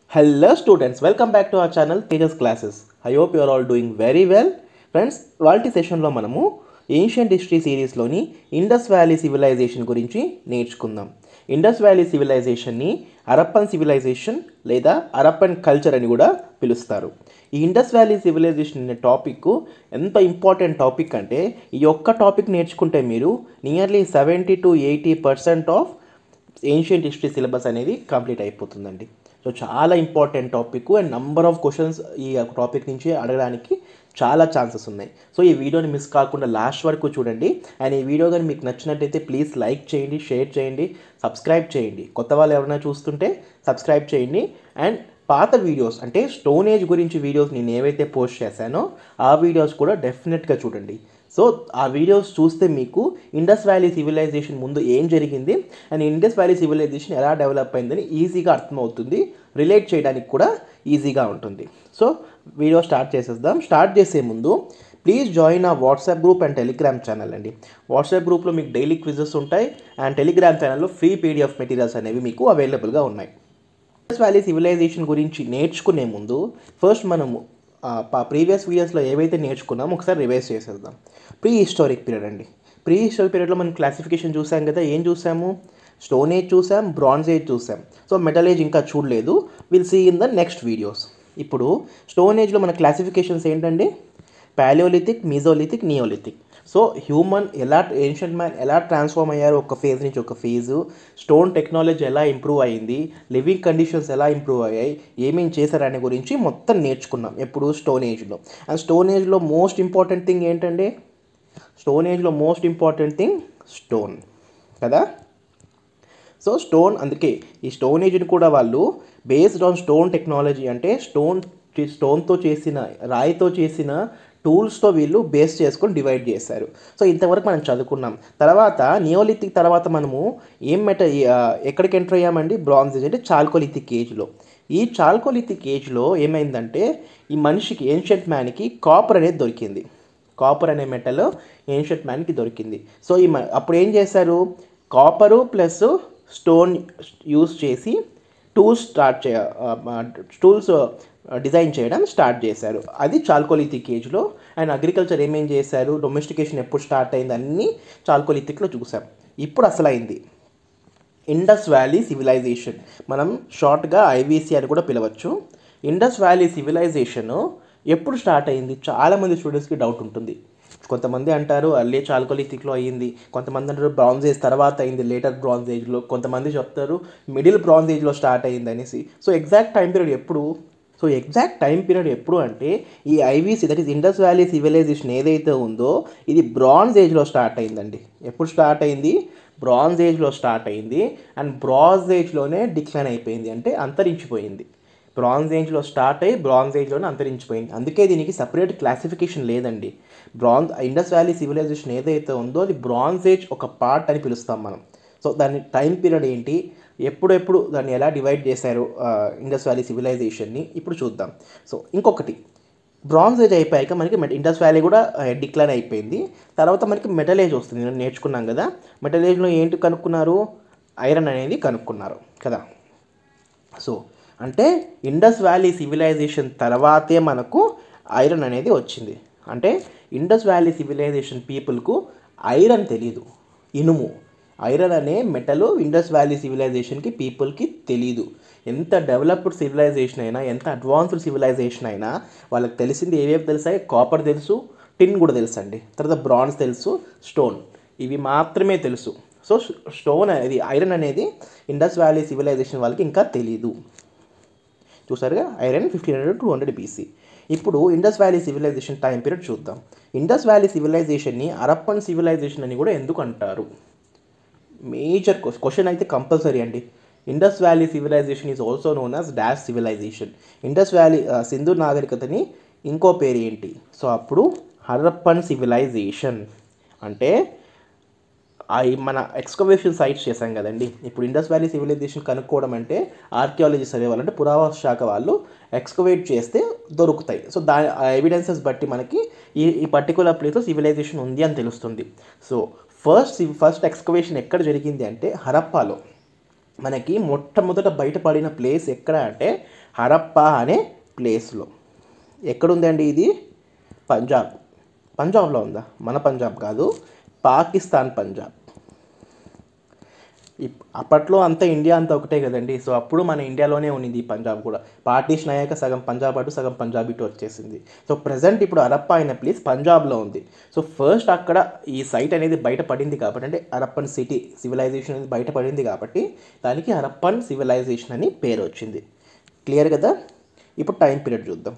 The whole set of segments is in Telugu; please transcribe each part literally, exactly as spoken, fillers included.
Hello students, welcome back to our channel Tejas Classes. I hope you are all doing very well. Friends, వాల్టి సెషన్లో మనము ఏన్షియంట్ హిస్టరీ సిరీస్లోని ఇండస్ వ్యాలీ సివిలైజేషన్ గురించి నేర్చుకుందాం. ఇండస్ వ్యాలీ సివిలైజేషన్ని హరప్పన్ సివిలైజేషన్ లేదా హరప్పన్ కల్చర్ అని కూడా పిలుస్తారు. ఈ ఇండస్ వ్యాలీ సివిలైజేషన్ అనే టాపిక్ ఎంత ఇంపార్టెంట్ టాపిక్ అంటే ఈ ఒక్క టాపిక్ నేర్చుకుంటే మీరు nearly seventy to eighty percent of ancient history syllabus అనేది కంప్లీట్ అయిపోతుందండి. సో చాలా important topic and number of questions ఈ టాపిక్ నుంచి అడగడానికి చాలా ఛాన్సెస్ ఉన్నాయి. సో ఈ వీడియోని మిస్ కాకుండా లాస్ట్ వరకు చూడండి. అండ్ ఈ వీడియో కానీ మీకు నచ్చినట్టయితే ప్లీజ్ లైక్ చేయండి, షేర్ చేయండి, సబ్స్క్రైబ్ చేయండి. కొత్త వాళ్ళు ఎవరైనా చూస్తుంటే సబ్స్క్రైబ్ చేయండి. అండ్ పాత వీడియోస్ అంటే స్టోన్ ఏజ్ గురించి వీడియోస్ నేను ఏవైతే పోస్ట్ చేశానో ఆ వీడియోస్ కూడా డెఫినెట్గా చూడండి. సో ఆ వీడియోస్ చూస్తే మీకు ఇండస్ వ్యాలీ సివిలైజేషన్ ముందు ఏం జరిగింది అండ్ ఇండస్ వ్యాలీ సివిలైజేషన్ ఎలా డెవలప్ అయిందని ఈజీగా అర్థమవుతుంది, రిలేట్ చేయడానికి కూడా ఈజీగా ఉంటుంది. సో వీడియో స్టార్ట్ చేసేద్దాం. స్టార్ట్ చేసే ముందు ప్లీజ్ జాయిన్ ఆ WhatsApp group and Telegram channel అండి. వాట్సాప్ గ్రూప్లో మీకు డైలీ క్విజెస్ ఉంటాయి అండ్ టెలిగ్రామ్ ఛానల్లో ఫ్రీ పీడిఎఫ్ మెటీరియల్స్ అనేవి మీకు అవైలబుల్గా ఉన్నాయి. ఇండస్ వ్యాలీ సివిలైజేషన్ గురించి నేర్చుకునే ముందు ఫస్ట్ మనము ప్రీవియస్ వీడియోస్లో ఏవైతే నేర్చుకున్నామో ఒకసారి రివైజ్ చేసేద్దాం. ప్రీ హిస్టారిక్ పీరియడ్ అండి. ప్రీ హిస్టారిక్ పీరియడ్లో మనం క్లాసిఫికేషన్ చూసాం కదా. ఏం చూసాము? స్టోన్ ఏజ్ చూసాం, బ్రాంజ్ ఏజ్ చూసాం. సో మెటల్ ఏజ్ ఇంకా చూడలేదు, will see in the next videos. ఇప్పుడు స్టోన్ ఏజ్లో మన క్లాసిఫికేషన్స్ ఏంటండి? Paleolithic, mesolithic, neolithic. So human ఎలా ఏన్షియంట్ మ్యాన్ ఎలా ట్రాన్స్ఫార్మ్ అయ్యారు ఒక ఫేజ్ నుంచి ఒక ఫేజు, స్టోన్ టెక్నాలజీ ఎలా ఇంప్రూవ్ అయ్యింది, లివింగ్ కండిషన్స్ ఎలా ఇంప్రూవ్ అయ్యాయి, ఏమేమి చేశారనే గురించి మొత్తం నేర్చుకున్నాం ఎప్పుడు స్టోన్ ఏజ్లో. అండ్ స్టోన్ ఏజ్లో మోస్ట్ ఇంపార్టెంట్ థింగ్ ఏంటండి? స్టోన్ ఏజ్లో మోస్ట్ ఇంపార్టెంట్ థింగ్ స్టోన్ కదా. సో స్టోన్, అందుకే ఈ స్టోన్ ఏజ్ని కూడా వాళ్ళు బేస్డ్ ఆన్ స్టోన్ టెక్నాలజీ అంటే స్టోన్ స్టోన్తో చేసిన రాయితో చేసిన టూల్స్తో వీళ్ళు బేస్ చేసుకొని డివైడ్ చేశారు. సో ఇంతవరకు మనం చదువుకున్నాం. తర్వాత నియోలిథిక్ తర్వాత మనము ఏం మెట ఎక్కడికి ఎంటర్ అయ్యామండి? బ్రాంజ్ ఏజ్ అంటే చాల్కోలిథిక్ ఏజ్లో. ఈ చాల్కోలిథిక్ ఏజ్లో ఏమైందంటే ఈ మనిషికి ఏన్షియంట్ మ్యాన్కి కాపర్ అనేది దొరికింది. కాపర్ అనే మెటల్ ఏన్షియంట్ మ్యాన్కి దొరికింది. సో ఈ అప్పుడు ఏం చేశారు? కాపరు ప్లస్ స్టోన్ యూస్ చేసి టూల్స్ స్టార్ట్ చే టూల్స్ డిజైన్ చేయడం స్టార్ట్ చేశారు. అది చాల్కోలిథిక్ ఏజ్లో. అండ్ అగ్రికల్చర్ ఏమేం చేశారు, డొమెస్టికేషన్ ఎప్పుడు స్టార్ట్ అయింది అన్నీ చాల్కోలిథిక్లో చూసాం. ఇప్పుడు అసలు అయింది ఇండస్ వ్యాలీ సివిలైజేషన్. మనం షార్ట్గా ఐవీసీ అని కూడా పిలవచ్చు. ఇండస్ వ్యాలీ సివిలైజేషన్ ఎప్పుడు స్టార్ట్ అయింది? చాలామంది స్టూడెంట్స్కి డౌట్ ఉంటుంది. కొంతమంది అంటారు అల్లే చాల్కోలిథిక్లో అయ్యింది, కొంతమంది అంటారు బ్రాంజ్ ఏజ్ తర్వాత అయింది, లేటర్ బ్రాంజ్ ఏజ్లో, కొంతమంది చెప్తారు మిడిల్ బ్రాంజ్ ఏజ్లో స్టార్ట్ అయింది అనేసి. సో ఎగ్జాక్ట్ టైం పీరియడ్ ఎప్పుడు? సో ఎగ్జాక్ట్ టైం పీరియడ్ ఎప్పుడు అంటే ఈ IVC that is Indus valley civilization ఏదైతే ఉందో ఇది బ్రాంజ్ ఏజ్లో స్టార్ట్ అయిందండి. ఎప్పుడు స్టార్ట్ అయింది? బ్రాంజ్ ఏజ్లో స్టార్ట్ అయింది. అండ్ బ్రాంజ్ ఏజ్లోనే డిక్లైన్ అయిపోయింది, అంటే అంతరించిపోయింది. బ్రాంజ్ ఏజ్లో స్టార్ట్ అయ్యి బ్రాంజ్ ఏజ్లోనే అంతరించిపోయింది. అందుకే దీనికి సపరేట్ క్లాసిఫికేషన్ లేదండి. బ్రాంజ్ ఇండస్ వ్యాలీ సివిలైజేషన్ ఏదైతే ఉందో అది బ్రాంజ్ ఏజ్ ఒక పార్ట్ అని పిలుస్తాం మనం. సో దాని టైం పీరియడ్ ఏంటి, ఎప్పుడెప్పుడు దాన్ని ఎలా డివైడ్ చేశారు ఇండస్ వ్యాలీ సివిలైజేషన్ని ఇప్పుడు చూద్దాం. సో ఇంకొకటి, బ్రాంజ్ ఏజ్ అయిపోయాక మనకి ఇండస్ వ్యాలీ కూడా డిక్లైన్ అయిపోయింది. తర్వాత మనకి మెటల్ ఏజ్ వస్తుంది. నేను నేర్చుకున్నాం కదా. మెటల్ ఏజ్లో ఏంటి కనుక్కున్నారు? ఐరన్ అనేది కనుక్కున్నారు కదా. సో అంటే ఇండస్ వ్యాలీ సివిలైజేషన్ తర్వాతే మనకు ఐరన్ అనేది వచ్చింది. అంటే ఇండస్ వ్యాలీ సివిలైజేషన్ పీపుల్కు ఐరన్ తెలీదు, ఇనుము ఐరన్ అనే మెటల్ ఇండస్ వ్యాలీ సివిలైజేషన్కి పీపుల్కి తెలీదు. ఎంత డెవలప్డ్ సివిలైజేషన్ అయినా, ఎంత అడ్వాన్స్డ్ సివిలైజేషన్ అయినా వాళ్ళకి తెలిసింది ఏవేవి తెలుసాయి? కాపర్ తెలుసు, టిన్ కూడా తెలుసు అండి, తర్వాత బ్రాంజ్ తెలుసు, స్టోన్, ఇవి మాత్రమే తెలుసు. సో స్టోన్ అనేది ఐరన్ అనేది ఇండస్ వ్యాలీ సివిలైజేషన్ వాళ్ళకి ఇంకా తెలీదు. చూసారుగా, iron fifteen hundred two hundred BC. ఇప్పుడు Indus valley civilization time period చూద్దాం. ఇండస్ వ్యాలీ సివిలైజేషన్ని హరప్పన్ సివిలైజేషన్ అని కూడా ఎందుకు అంటారు? మేజర్ క్వశ్చన్ అయితే కంపల్సరీ అండి. Indus valley civilization is also known as dash civilization. Indus valley సింధు నాగరికతని ఇంకో పేరు ఏంటి? సో అప్పుడు హరప్పన్ సివిలైజేషన్. అంటే అవి మన ఎక్స్కవేషన్ సైట్స్ చేశాం కదండి. ఇప్పుడు ఇండస్ వ్యాలీ సివిలైజేషన్ కనుక్కోవడం అంటే ఆర్కియాలజీ సర్వే వాళ్ళు అంటే పురావస్తు శాఖ వాళ్ళు ఎక్స్కవేట్ చేస్తే దొరుకుతాయి. సో దా ఎవిడెన్సెస్ బట్టి మనకి ఈ ఈ పర్టికులర్ ప్లేస్లో సివిలైజేషన్ ఉంది అని తెలుస్తుంది. సో ఫస్ట్ ఫస్ట్ ఎక్స్కవేషన్ ఎక్కడ జరిగింది అంటే హరప్పాలో. మనకి మొట్టమొదట బయటపడిన ప్లేస్ ఎక్కడ అంటే హరప్పా అనే ప్లేస్లో. ఎక్కడుందండి ఇది? పంజాబ్. పంజాబ్లో ఉందా? మన పంజాబ్ కాదు, పాకిస్తాన్ పంజాబ్. అప్పట్లో అంతా ఇండియా అంతా ఒకటే కదండి. సో అప్పుడు మన ఇండియాలోనే ఉన్నింది ఈ పంజాబ్ కూడా. పార్టీషన్ అయ్యాక సగం పంజాబ్ అటు సగం పంజాబ్ ఇటు వచ్చేసింది. సో ప్రజెంట్ ఇప్పుడు హరప్పా అయిన ప్లేస్ పంజాబ్లో ఉంది. సో ఫస్ట్ అక్కడ ఈ సైట్ అనేది బయటపడింది కాబట్టి, అంటే హరప్పన్ సిటీ సివిలైజేషన్ అనేది బయటపడింది కాబట్టి దానికి హరప్పన్ సివిలైజేషన్ అని పేరు వచ్చింది. క్లియర్ కదా? ఇప్పుడు టైం పీరియడ్ చూద్దాం.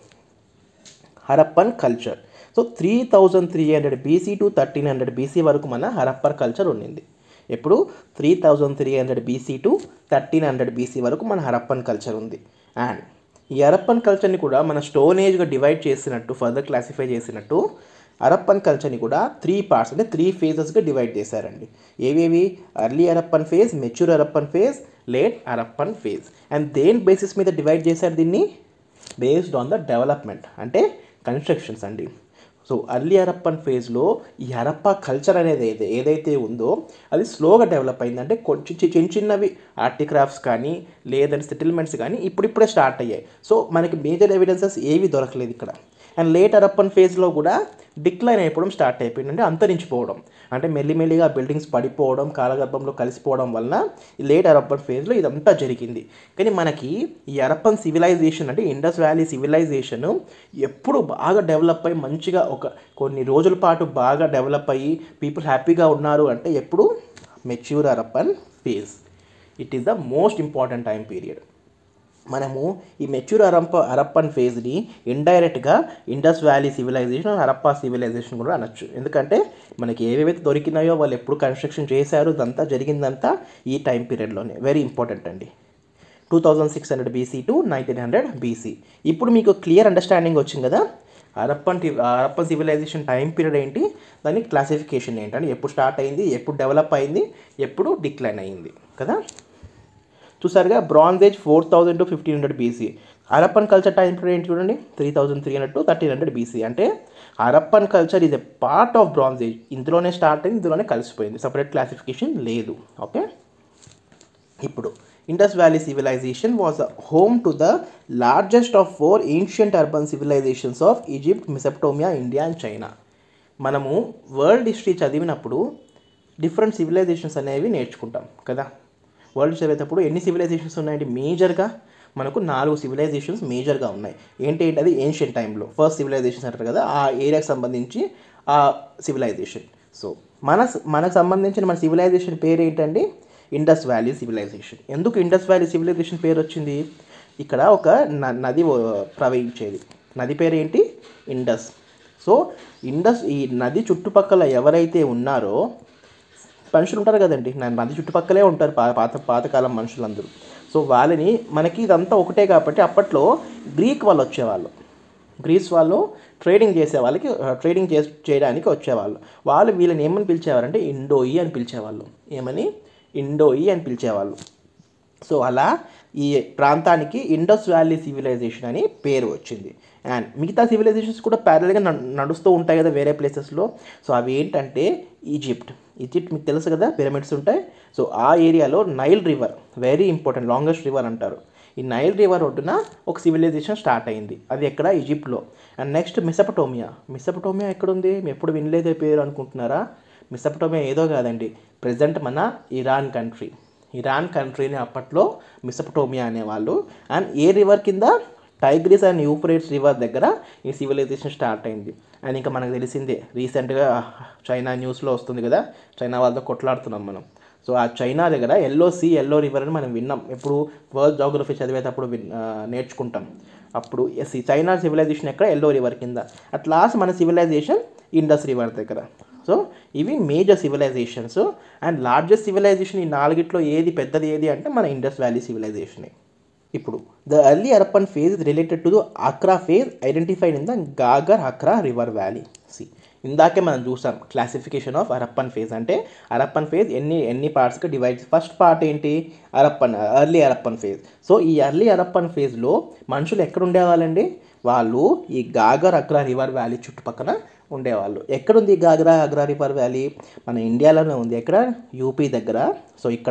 Harappan culture. So three thousand three hundred BC to thirteen hundred BC వరకు మన హరప్పర్ కల్చర్ ఉండింది. ఎప్పుడు? Three thousand three hundred BC to thirteen hundred BC వరకు మన హరప్పన్ కల్చర్ ఉంది. అండ్ ఈ హరప్పన్ కల్చర్ని కూడా మన స్టోన్ ఏజ్గా డివైడ్ చేసినట్టు, ఫర్దర్ క్లాసిఫై చేసినట్టు హరప్పన్ కల్చర్ని కూడా త్రీ పార్ట్స్ అంటే త్రీ ఫేజెస్గా డివైడ్ చేశారండి. ఏవేవి? Early Harappan phase, mature Harappan phase, late Harappan phase. And దేని బేసిస్ మీద డివైడ్ చేశారు దీన్ని? బేస్డ్ ఆన్ ద డెవలప్మెంట్, అంటే కన్స్ట్రక్షన్స్ అండి. సో అర్లీ హరప్పన్ ఫేజ్లో ఈ హరప్పా కల్చర్ అనేది ఏదైతే ఏదైతే ఉందో అది స్లోగా డెవలప్ అయింది. అంటే కొంచెం చిన్న చిన్నవి ఆర్టిక్రాఫ్ట్స్ కానీ లేదంటే సెటిల్మెంట్స్ కానీ ఇప్పుడిప్పుడే స్టార్ట్ అయ్యాయి. సో మనకి మేజర్ ఎవిడెన్సెస్ ఏవి దొరకలేదు ఇక్కడ. అండ్ లేట్ హరప్పన్ ఫేజ్లో కూడా డిక్లైన్ అయిపోవడం స్టార్ట్ అయిపోయింది, అంటే అంతరించిపోవడం, అంటే మెల్లిమెల్లిగా బిల్డింగ్స్ పడిపోవడం, కాలగర్భంలో కలిసిపోవడం వలన ఈ లేట్ హరప్పన్ ఫేజ్లో ఇదంతా జరిగింది. కానీ మనకి ఈ హరప్పన్ సివిలైజేషన్ అంటే ఇండస్ వ్యాలీ సివిలైజేషన్ ఎప్పుడు బాగా డెవలప్ అయ్యి మంచిగా ఒక కొన్ని రోజుల పాటు బాగా డెవలప్ అయ్యి పీపుల్ హ్యాపీగా ఉన్నారు అంటే ఎప్పుడు? Mature Harappan phase. It is the most important time period. మనము ఈ మెచ్యూర్ హరప్ప హరప్పన్ ఫేజ్ని ఇండైరెక్ట్గా Indus valley civilization, Harappa civilization కూడా అనొచ్చు. ఎందుకంటే మనకి ఏవేవైతే దొరికినాయో వాళ్ళు ఎప్పుడు కన్స్ట్రక్షన్ చేశారు ఇదంతా జరిగిందంతా ఈ టైం పీరియడ్లోనే. వెరీ ఇంపార్టెంట్ అండి. Two thousand six hundred BC to nineteen hundred BC. ఇప్పుడు మీకు క్లియర్ అండర్స్టాండింగ్ వచ్చింది కదా? Harappan Harappan civilization time period ఏంటి, దాని క్లాసిఫికేషన్ ఏంటంటే ఎప్పుడు స్టార్ట్ అయింది, ఎప్పుడు డెవలప్ అయింది, ఎప్పుడు డిక్లైన్ అయింది కదా? చూసారుగా, bronze age four thousand to fifteen hundred BC. Harappan culture time period ఏంటి చూడండి, three thousand three hundred to thirteen hundred BC. అంటే Harappan culture is a part of bronze age. ఇందులోనే స్టార్ట్ అయింది, ఇందులోనే కలిసిపోయింది, సపరేట్ క్లాసిఫికేషన్ లేదు. ఓకే, ఇప్పుడు Indus valley civilization was home to the largest of four ancient urban civilizations of Egypt, Mesopotamia, India and China. మనము వరల్డ్ హిస్టరీ చదివినప్పుడు డిఫరెంట్ సివిలైజేషన్స్ అనేవి నేర్చుకుంటాం కదా. వరల్డ్ చదివేటప్పుడు ఎన్ని సివిలైజేషన్స్ ఉన్నాయండి? మేజర్గా మనకు నాలుగు సివిలైజేషన్స్ మేజర్గా ఉన్నాయి. ఏంటి ఏంటి అది? ఏన్షియంట్ టైంలో ఫస్ట్ సివిలైజేషన్స్ అంటారు కదా, ఆ ఏరియాకి సంబంధించి ఆ సివిలైజేషన్. సో మన మనకు సంబంధించిన మన సివిలైజేషన్ పేరు ఏంటండి? Indus valley civilization. ఎందుకు ఇండస్ వ్యాలీ సివిలైజేషన్ పేరు వచ్చింది? ఇక్కడ ఒక నది ప్రవహించేది, నది పేరు ఏంటి? ఇండస్. సో ఇండస్, ఈ నది చుట్టుపక్కల ఎవరైతే ఉన్నారో మనుషులు ఉంటారు కదండి, నది చుట్టుపక్కలే ఉంటారు పాత పాతకాలం మనుషులందరూ. సో వాళ్ళని మనకి ఇదంతా ఒకటే కాబట్టి అప్పట్లో గ్రీక్ వాళ్ళు వచ్చేవాళ్ళు, గ్రీస్ వాళ్ళు ట్రేడింగ్ చేసే వాళ్ళకి ట్రేడింగ్ చే చేయడానికి వచ్చేవాళ్ళు. వాళ్ళు వీళ్ళని ఏమని పిలిచేవారంటే ఇండోయి అని పిలిచేవాళ్ళు. ఏమని? ఇండోయి అని పిలిచేవాళ్ళు. సో అలా ఈ ప్రాంతానికి ఇండస్ వ్యాలీ సివిలైజేషన్ అని పేరు వచ్చింది. అండ్ మిగతా సివిలైజేషన్స్ కూడా ప్యారల్గా నడుస్తూ ఉంటాయి కదా వేరే ప్లేసెస్లో. సో అవి ఏంటంటే ఈజిప్ట్. ఈజిప్ట్ మీకు తెలుసు కదా, పిరమిడ్స్ ఉంటాయి. సో ఆ ఏరియాలో Nile river, very important, longest river అంటారు. ఈ నైల్ రివర్ ఒడ్డున ఒక సివిలైజేషన్ స్టార్ట్ అయింది. అది ఎక్కడ? ఈజిప్ట్లో. And next మెసొపటోమియా. మెసొపటోమియా ఎక్కడుంది? మీరు ఎప్పుడు వినలేదే పేరు అనుకుంటున్నారా? మెసొపటోమియా ఏదో కాదండి, ప్రజెంట్ మన ఇరాన్ కంట్రీ. ఇరాన్ కంట్రీని అప్పట్లో మెసొపటోమియా అనేవాళ్ళు. అండ్ ఏ రివర్ కింద? టైగ్రిస్ అండ్ యూఫ్రేట్స్ రివర్ దగ్గర ఈ సివిలైజేషన్ స్టార్ట్ అయింది. అండ్ ఇంకా మనకు తెలిసిందే, రీసెంట్గా చైనా న్యూస్లో వస్తుంది కదా, చైనా వాళ్ళతో కొట్లాడుతున్నాం మనం. సో ఆ చైనా దగ్గర ఎల్లో సీ, ఎల్లో రివర్ అని మనం విన్నాం. ఎప్పుడు వరల్డ్ జాగ్రఫీ చదివేటప్పుడు విన్ నేర్చుకుంటాం. అప్పుడు ఎస్, చైనా సివిలైజేషన్ ఎక్కడ? ఎల్లో రివర్ కింద. అట్ లాస్ట్ మన సివిలైజేషన్ ఇండస్ రివర్ దగ్గర. సో ఇవి major civilizations. And largest civilization ఈ నాలుగిట్లో ఏది పెద్దది ఏది అంటే మన ఇండస్ వ్యాలీ సివిలైజేషనే. ఇప్పుడు the early Harappan phase is related to the Hakra phase identified in the Ghaggar Hakra river valley. సి ఇందాకే మనం చూసాం క్లాసిఫికేషన్ ఆఫ్ హరప్పన్ ఫేజ్. అంటే హరప్పన్ ఫేజ్ ఎన్ని ఎన్ని పార్ట్స్గా డివైడ్. ఫస్ట్ పార్ట్ ఏంటి? Harappan, early Harappan phase. So ఈ ఎర్లీ హరప్పన్ ఫేజ్లో మనుషులు ఎక్కడ ఉండేవాళ్ళండి? వాళ్ళు ఈ గాగర్ అగ్రా రివర్ వ్యాలీ చుట్టుపక్కల ఉండేవాళ్ళు. ఎక్కడుంది గాగరా అగ్రా రివర్ వ్యాలీ? మన ఇండియాలోనే ఉంది. ఎక్కడ? యూపీ దగ్గర. సో ఇక్కడ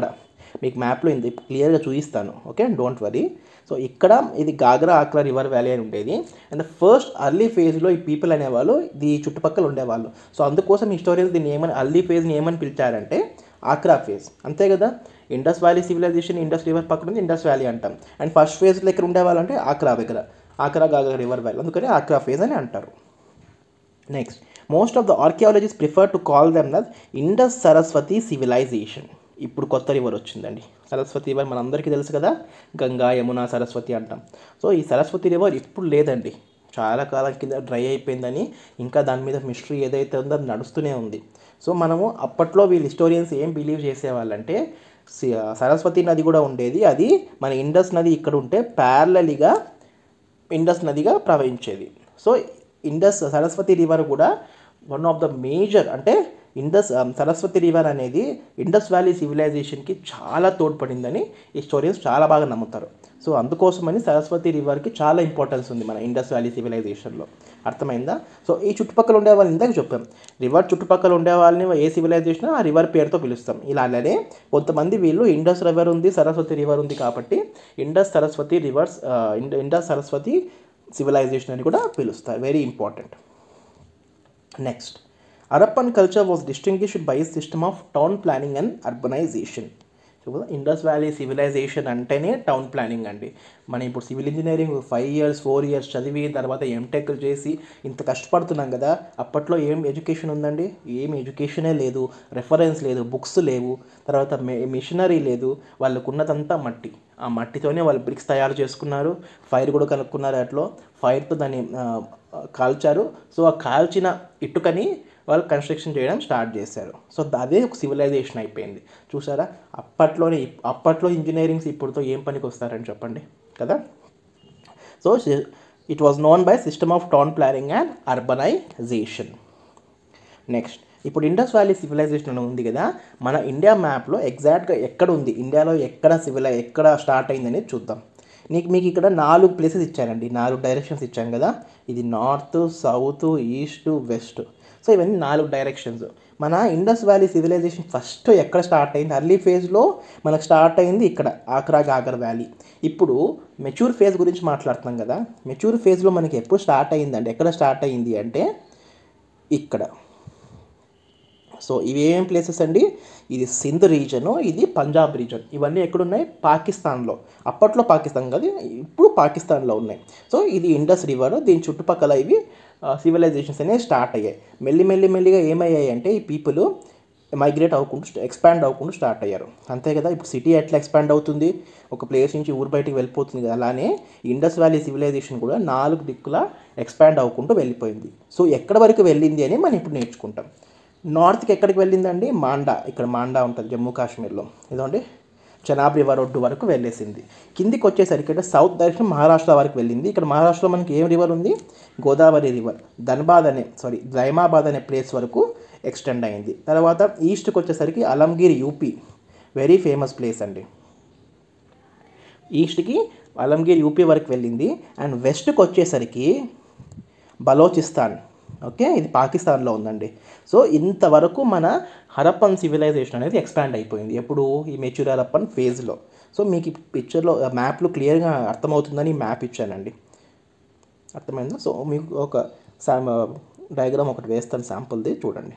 మీకు మ్యాప్లో ఇది క్లియర్గా చూపిస్తాను. Okay, don't worry. సో ఇక్కడ ఇది గాగ్రా ఆక్రా రివర్ వ్యాలీ అని ఉండేది. అండ్ ఫస్ట్ అర్లీ ఫేజ్లో ఈ పీపుల్ అనేవాళ్ళు ఈ చుట్టుపక్కల ఉండేవాళ్ళు. సో అందుకోసం హిస్టోరియన్స్ దీన్ని ఏమని అర్లీ ఫేజ్ని ఏమని పిలిచారంటే ఆక్రా ఫేజ్, అంతే కదా. Indus valley civilization Indus river పక్కన ఉంది, ఇండస్ వ్యాలీ అంటాం. అండ్ ఫస్ట్ ఫేజ్లో ఇక్కడ ఉండేవాళ్ళు అంటే ఆక్రా దగ్గర, ఆక్రా గాగ్రా రివర్ వ్యాలీ, అందుకని ఆక్రా ఫేజ్ అని అంటారు. Next, most of the archaeologist prefer to call them that Indus Saraswati civilization. ఇప్పుడు కొత్త రివర్ వచ్చిందండి, సరస్వతి రివర్ మనందరికీ తెలుసు కదా, గంగా యమున సరస్వతి అంటాం. సో ఈ సరస్వతి రివర్ ఇప్పుడు లేదండి, చాలా కాలం కింద డ్రై అయిపోయిందని ఇంకా దాని మీద మిస్టరీ ఏదైతే ఉందో అది నడుస్తూనే ఉంది. సో మనము అప్పట్లో వీళ్ళు హిస్టోరియన్స్ ఏం బిలీవ్ చేసేవాళ్ళంటే సరస్వతి నది కూడా ఉండేది, అది మన ఇండస్ నది ఇక్కడ ఉంటే ప్యారలల్గా ఇండస్ నదిగా ప్రవహించేది. సో ఇండస్ సరస్వతి రివర్ కూడా వన్ ఆఫ్ ద మేజర్, అంటే ఇండస్ సరస్వతి రివర్ అనేది ఇండస్ వ్యాలీ సివిలైజేషన్కి చాలా తోడ్పడిందని హిస్టోరియన్స్ చాలా బాగా నమ్ముతారు. సో అందుకోసమని సరస్వతి రివర్కి చాలా ఇంపార్టెన్స్ ఉంది మన ఇండస్ వ్యాలీ సివిలైజేషన్లో, అర్థమైందా. సో ఈ చుట్టుపక్కల ఉండే వాళ్ళని ఇందాక చెప్పాం, రివర్ చుట్టుపక్కల ఉండే వాళ్ళని ఏ సివిలైజేషన్ ఆ రివర్ పేరుతో పిలుస్తాం. ఇలానే కొంతమంది వీళ్ళు ఇండస్ రివర్ ఉంది, సరస్వతి రివర్ ఉంది కాబట్టి Indus Saraswati rivers Indus Saraswati civilization అని కూడా పిలుస్తారు. Very important. Next, Harappan culture was distinguished by a system of town planning and urbanization. So Indus valley civilization అంటేనే టౌన్ ప్లానింగ్ అండి. మనం ఇప్పుడు civil engineering five years four years చదివి తర్వాత ఎంటెక్ చేసి ఇంత కష్టపడుతున్నాం కదా, అప్పట్లో ఏం ఎడ్యుకేషన్ ఉందండి, ఏం ఎడ్యుకేషనే లేదు, రెఫరెన్స్ లేదు, బుక్స్ లేవు, తర్వాత మిషనరీ లేదు, వాళ్ళకు ఉన్నదంతా మట్టి. ఆ మట్టితోనే వాళ్ళు బ్రిక్స్ తయారు చేసుకున్నారు, ఫైర్ కూడా కనుక్కున్నారు, అట్లో ఫైర్తో దాన్ని కాల్చారు. సో ఆ కాల్చిన ఇటుకని వాళ్ళు కన్స్ట్రక్షన్ చేయడం స్టార్ట్ చేశారు. సో అదే ఒక సివిలైజేషన్ అయిపోయింది. చూసారా, అప్పట్లోనే అప్పట్లో ఇంజనీరింగ్స్ ఇప్పుడుతో ఏం పనికి వస్తారని చెప్పండి కదా. So it was known by system of town planning and urbanization. Next, ఇప్పుడు ఇండస్ వ్యాలీ సివిలైజేషన్ అని ఉంది కదా, మన ఇండియా మ్యాప్లో ఎగ్జాక్ట్గా ఎక్కడ ఉంది, ఇండియాలో ఎక్కడ సివిలై ఎక్కడ స్టార్ట్ అయిందని చూద్దాం. నీకు మీకు ఇక్కడ నాలుగు ప్లేసెస్ ఇచ్చానండి, నాలుగు డైరెక్షన్స్ ఇచ్చాను కదా, ఇది north, south, east, west. So ఇవన్నీ నాలుగు డైరెక్షన్స్. మన ఇండస్ వ్యాలీ సివిలైజేషన్ ఫస్ట్ ఎక్కడ స్టార్ట్ అయింది, అర్లీ ఫేజ్లో మనకు స్టార్ట్ అయింది ఇక్కడ ఆక్రా గాగర్ వ్యాలీ. ఇప్పుడు మెచ్యూర్ ఫేజ్ గురించి మాట్లాడుతున్నాం కదా, మెచ్యూర్ ఫేజ్లో మనకి ఎప్పుడు స్టార్ట్ అయిందంటే ఎక్కడ స్టార్ట్ అయింది అంటే ఇక్కడ. సో ఇవి ఏమేం ప్లేసెస్ అండి, ఇది సింధ్ రీజను, ఇది పంజాబ్ రీజన్, ఇవన్నీ ఎక్కడున్నాయి, పాకిస్తాన్లో. అప్పట్లో పాకిస్తాన్ కాదు, ఇప్పుడు పాకిస్తాన్లో ఉన్నాయి. సో ఇది ఇండస్ రివర్, దీని చుట్టుపక్కల ఇవి సివిలైజేషన్స్ అనేవి స్టార్ట్ అయ్యాయి. మెల్లి మెల్లి మెల్లిగా ఏమయ్యాయి అంటే ఈ పీపుల్ మైగ్రేట్ అవ్వకుండా ఎక్స్పాండ్ అవ్వకుండా స్టార్ట్ అయ్యారు, అంతే కదా. ఇప్పుడు సిటీ ఎట్లా ఎక్స్పాండ్ అవుతుంది, ఒక ప్లేస్ నుంచి ఊరు బయటికి వెళ్ళిపోతుంది కదా, అలానే ఇండస్ వ్యాలీ సివిలైజేషన్ కూడా నాలుగు దిక్కుల ఎక్స్పాండ్ అవ్వకుండా వెళ్ళిపోయింది. సో ఎక్కడ వరకు వెళ్ళింది అని మనం ఇప్పుడు నేర్చుకుంటాం. నార్త్కి ఎక్కడికి వెళ్ళిందండి, మాండా, ఇక్కడ మాండా ఉంటుంది జమ్మూ కాశ్మీర్లో, ఇదండి చెనాబ్ రివర్ ఒడ్డు వరకు వెళ్ళేసింది. కిందికి వచ్చేసరికి అంటే సౌత్ డైరెక్షన్ మహారాష్ట్ర వరకు వెళ్ళింది. ఇక్కడ మహారాష్ట్రలో మనకి ఏం రివర్ ఉంది, గోదావరి రివర్, ధన్బాద్ అనే సారీ జైమాబాద్ అనే ప్లేస్ వరకు ఎక్స్టెండ్ అయింది. తర్వాత ఈస్ట్కి వచ్చేసరికి Alamgir UP, very famous place అండి. ఈస్ట్కి అలంగిర్ యూపీ వరకు వెళ్ళింది. అండ్ వెస్ట్కి వచ్చేసరికి బలోచిస్తాన్, ఓకే, ఇది పాకిస్తాన్లో ఉందండి. సో ఇంతవరకు మన హరప్పన్ సివిలైజేషన్ అనేది ఎక్స్పాండ్ అయిపోయింది ఎప్పుడు, ఈ మెచ్యూర్ హరప్పన్ ఫేజ్లో. సో మీకు ఈ పిక్చర్లో మ్యాప్లో క్లియర్గా అర్థమవుతుందని మ్యాప్ ఇచ్చానండి, అర్థమైందా. సో మీకు ఒక సా డయాగ్రామ్ ఒకటి వేస్తాను శాంపుల్ది, చూడండి,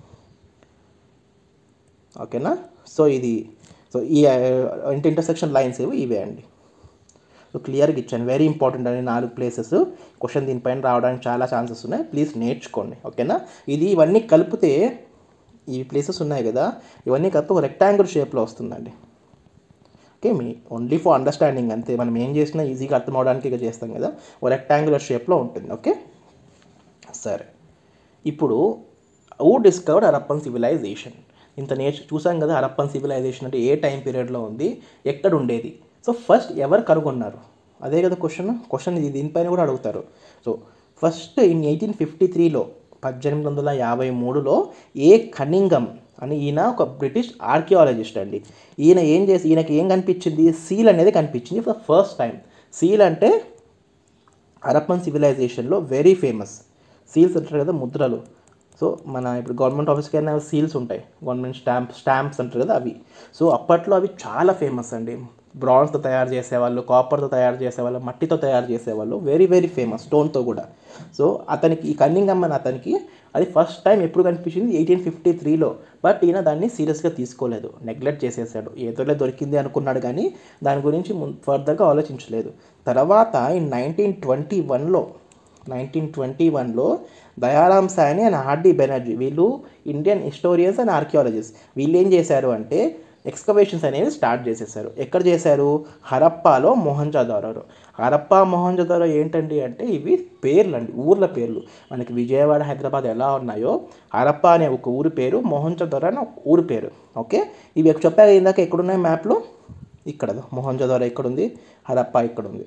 ఓకేనా. సో ఇది సో ఈ ఇంటర్ ఇంటర్సెక్షన్ లైన్స్ ఏవి ఇవే అండి. సో క్లియర్గా ఇచ్చాను, వెరీ ఇంపార్టెంట్ అని నాలుగు ప్లేసెస్, క్వశ్చన్ దీనిపైన రావడానికి చాలా ఛాన్సెస్ ఉన్నాయి, ప్లీజ్ నేర్చుకోండి, ఓకేనా. ఇది ఇవన్నీ కలిపితే ఈ ప్లేసెస్ ఉన్నాయి కదా, ఇవన్నీ కలిపి ఒక రెక్టాంగిల్ షేప్లో వస్తుందండి, ఓకే. మీ ఓన్లీ ఫర్ అండర్స్టాండింగ్ అంతే, మనం ఏం చేసినా ఈజీగా అర్థం అవడానికి ఇక చేస్తాం కదా, ఒక రెక్టాంగులర్ షేప్లో ఉంటుంది, ఓకే. సరే, ఇప్పుడు హూ డిస్కవర్డ్ హరప్పన్ సివిలైజేషన్, ఇంత నేర్చు చూసాం కదా. హరప్పన్ సివిలైజేషన్ అంటే ఏ టైం పీరియడ్లో ఉంది, ఎక్కడ ఉండేది. సో ఫస్ట్ ఎవరు కనుగొన్నారు, అదే కదా క్వశ్చన్ క్వశ్చన్ ఇది దీనిపైన కూడా అడుగుతారు. So first in eighteen fifty త్రీలో పద్దెనిమిది వందల యాభై మూడులో ఏ కనింగమ్ అని ఈయన ఒక బ్రిటిష్ ఆర్కియాలజిస్ట్ అండి. ఈయన ఏం చేసి ఈయనకి ఏం కనిపించింది, సీల్ అనేది కనిపించింది ఫర్ ఫస్ట్ టైం. సీల్ అంటే హరప్పన్ సివిలైజేషన్లో వెరీ ఫేమస్, సీల్స్ అంటారు కదా ముద్రలు. సో సో మన ఇప్పుడు గవర్నమెంట్ ఆఫీస్కి అయినా సీల్స్ ఉంటాయి, గవర్నమెంట్ స్టాంప్ స్టాంప్స్ అంటారు కదా అవి. సో అప్పట్లో అవి చాలా ఫేమస్ అండి. బ్రాన్స్తో తయారు చేసేవాళ్ళు, కాపర్తో తయారు చేసేవాళ్ళు, మట్టితో తయారు చేసేవాళ్ళు, వెరీ వెరీ ఫేమస్, స్టోన్తో కూడా. సో అతనికి ఈ కన్నింగమ్ అని అతనికి అది ఫస్ట్ టైం ఎప్పుడు కనిపించింది ఎయిటీన్ ఫిఫ్టీ త్రీలో. బట్ ఈయన దాన్ని సీరియస్గా తీసుకోలేదు, నెగ్లెక్ట్ చేసేసాడు. ఏదోలే దొరికింది అనుకున్నాడు కానీ దాని గురించి ఫర్దర్గా ఆలోచించలేదు. తర్వాత ఈ నైన్టీన్ ట్వంటీ వన్లో నైన్టీన్ ట్వంటీ వన్లో దయారామ్ సాయ్ని అండ్ ఆర్డి బెనర్జీ, వీళ్ళు ఇండియన్ హిస్టోరియన్స్ అండ్ ఆర్కియాలజిస్ట్, వీళ్ళు ఏం చేశారు అంటే ఎక్స్కవేషన్స్ అనేవి స్టార్ట్ చేసేసారు. ఎక్కడ చేశారు? హరప్పాలో, మొహంజోదారోలో. హరప్పా, మొహంజోదారో ఏంటండి అంటే ఇవి పేర్లు అండి, ఊర్ల పేర్లు. మనకి విజయవాడ, హైదరాబాద్ ఎలా ఉన్నాయో హరప్పా అనే ఒక ఊరి పేరు, మొహంజోదారో అనే ఒక ఊరి పేరు. ఓకే, ఇవి చెప్పాక ఇందాక ఎక్కడున్నాయి మ్యాప్లో? ఇక్కడ మొహంజోదారో ఇక్కడ ఉంది, హరప్పా ఇక్కడ ఉంది.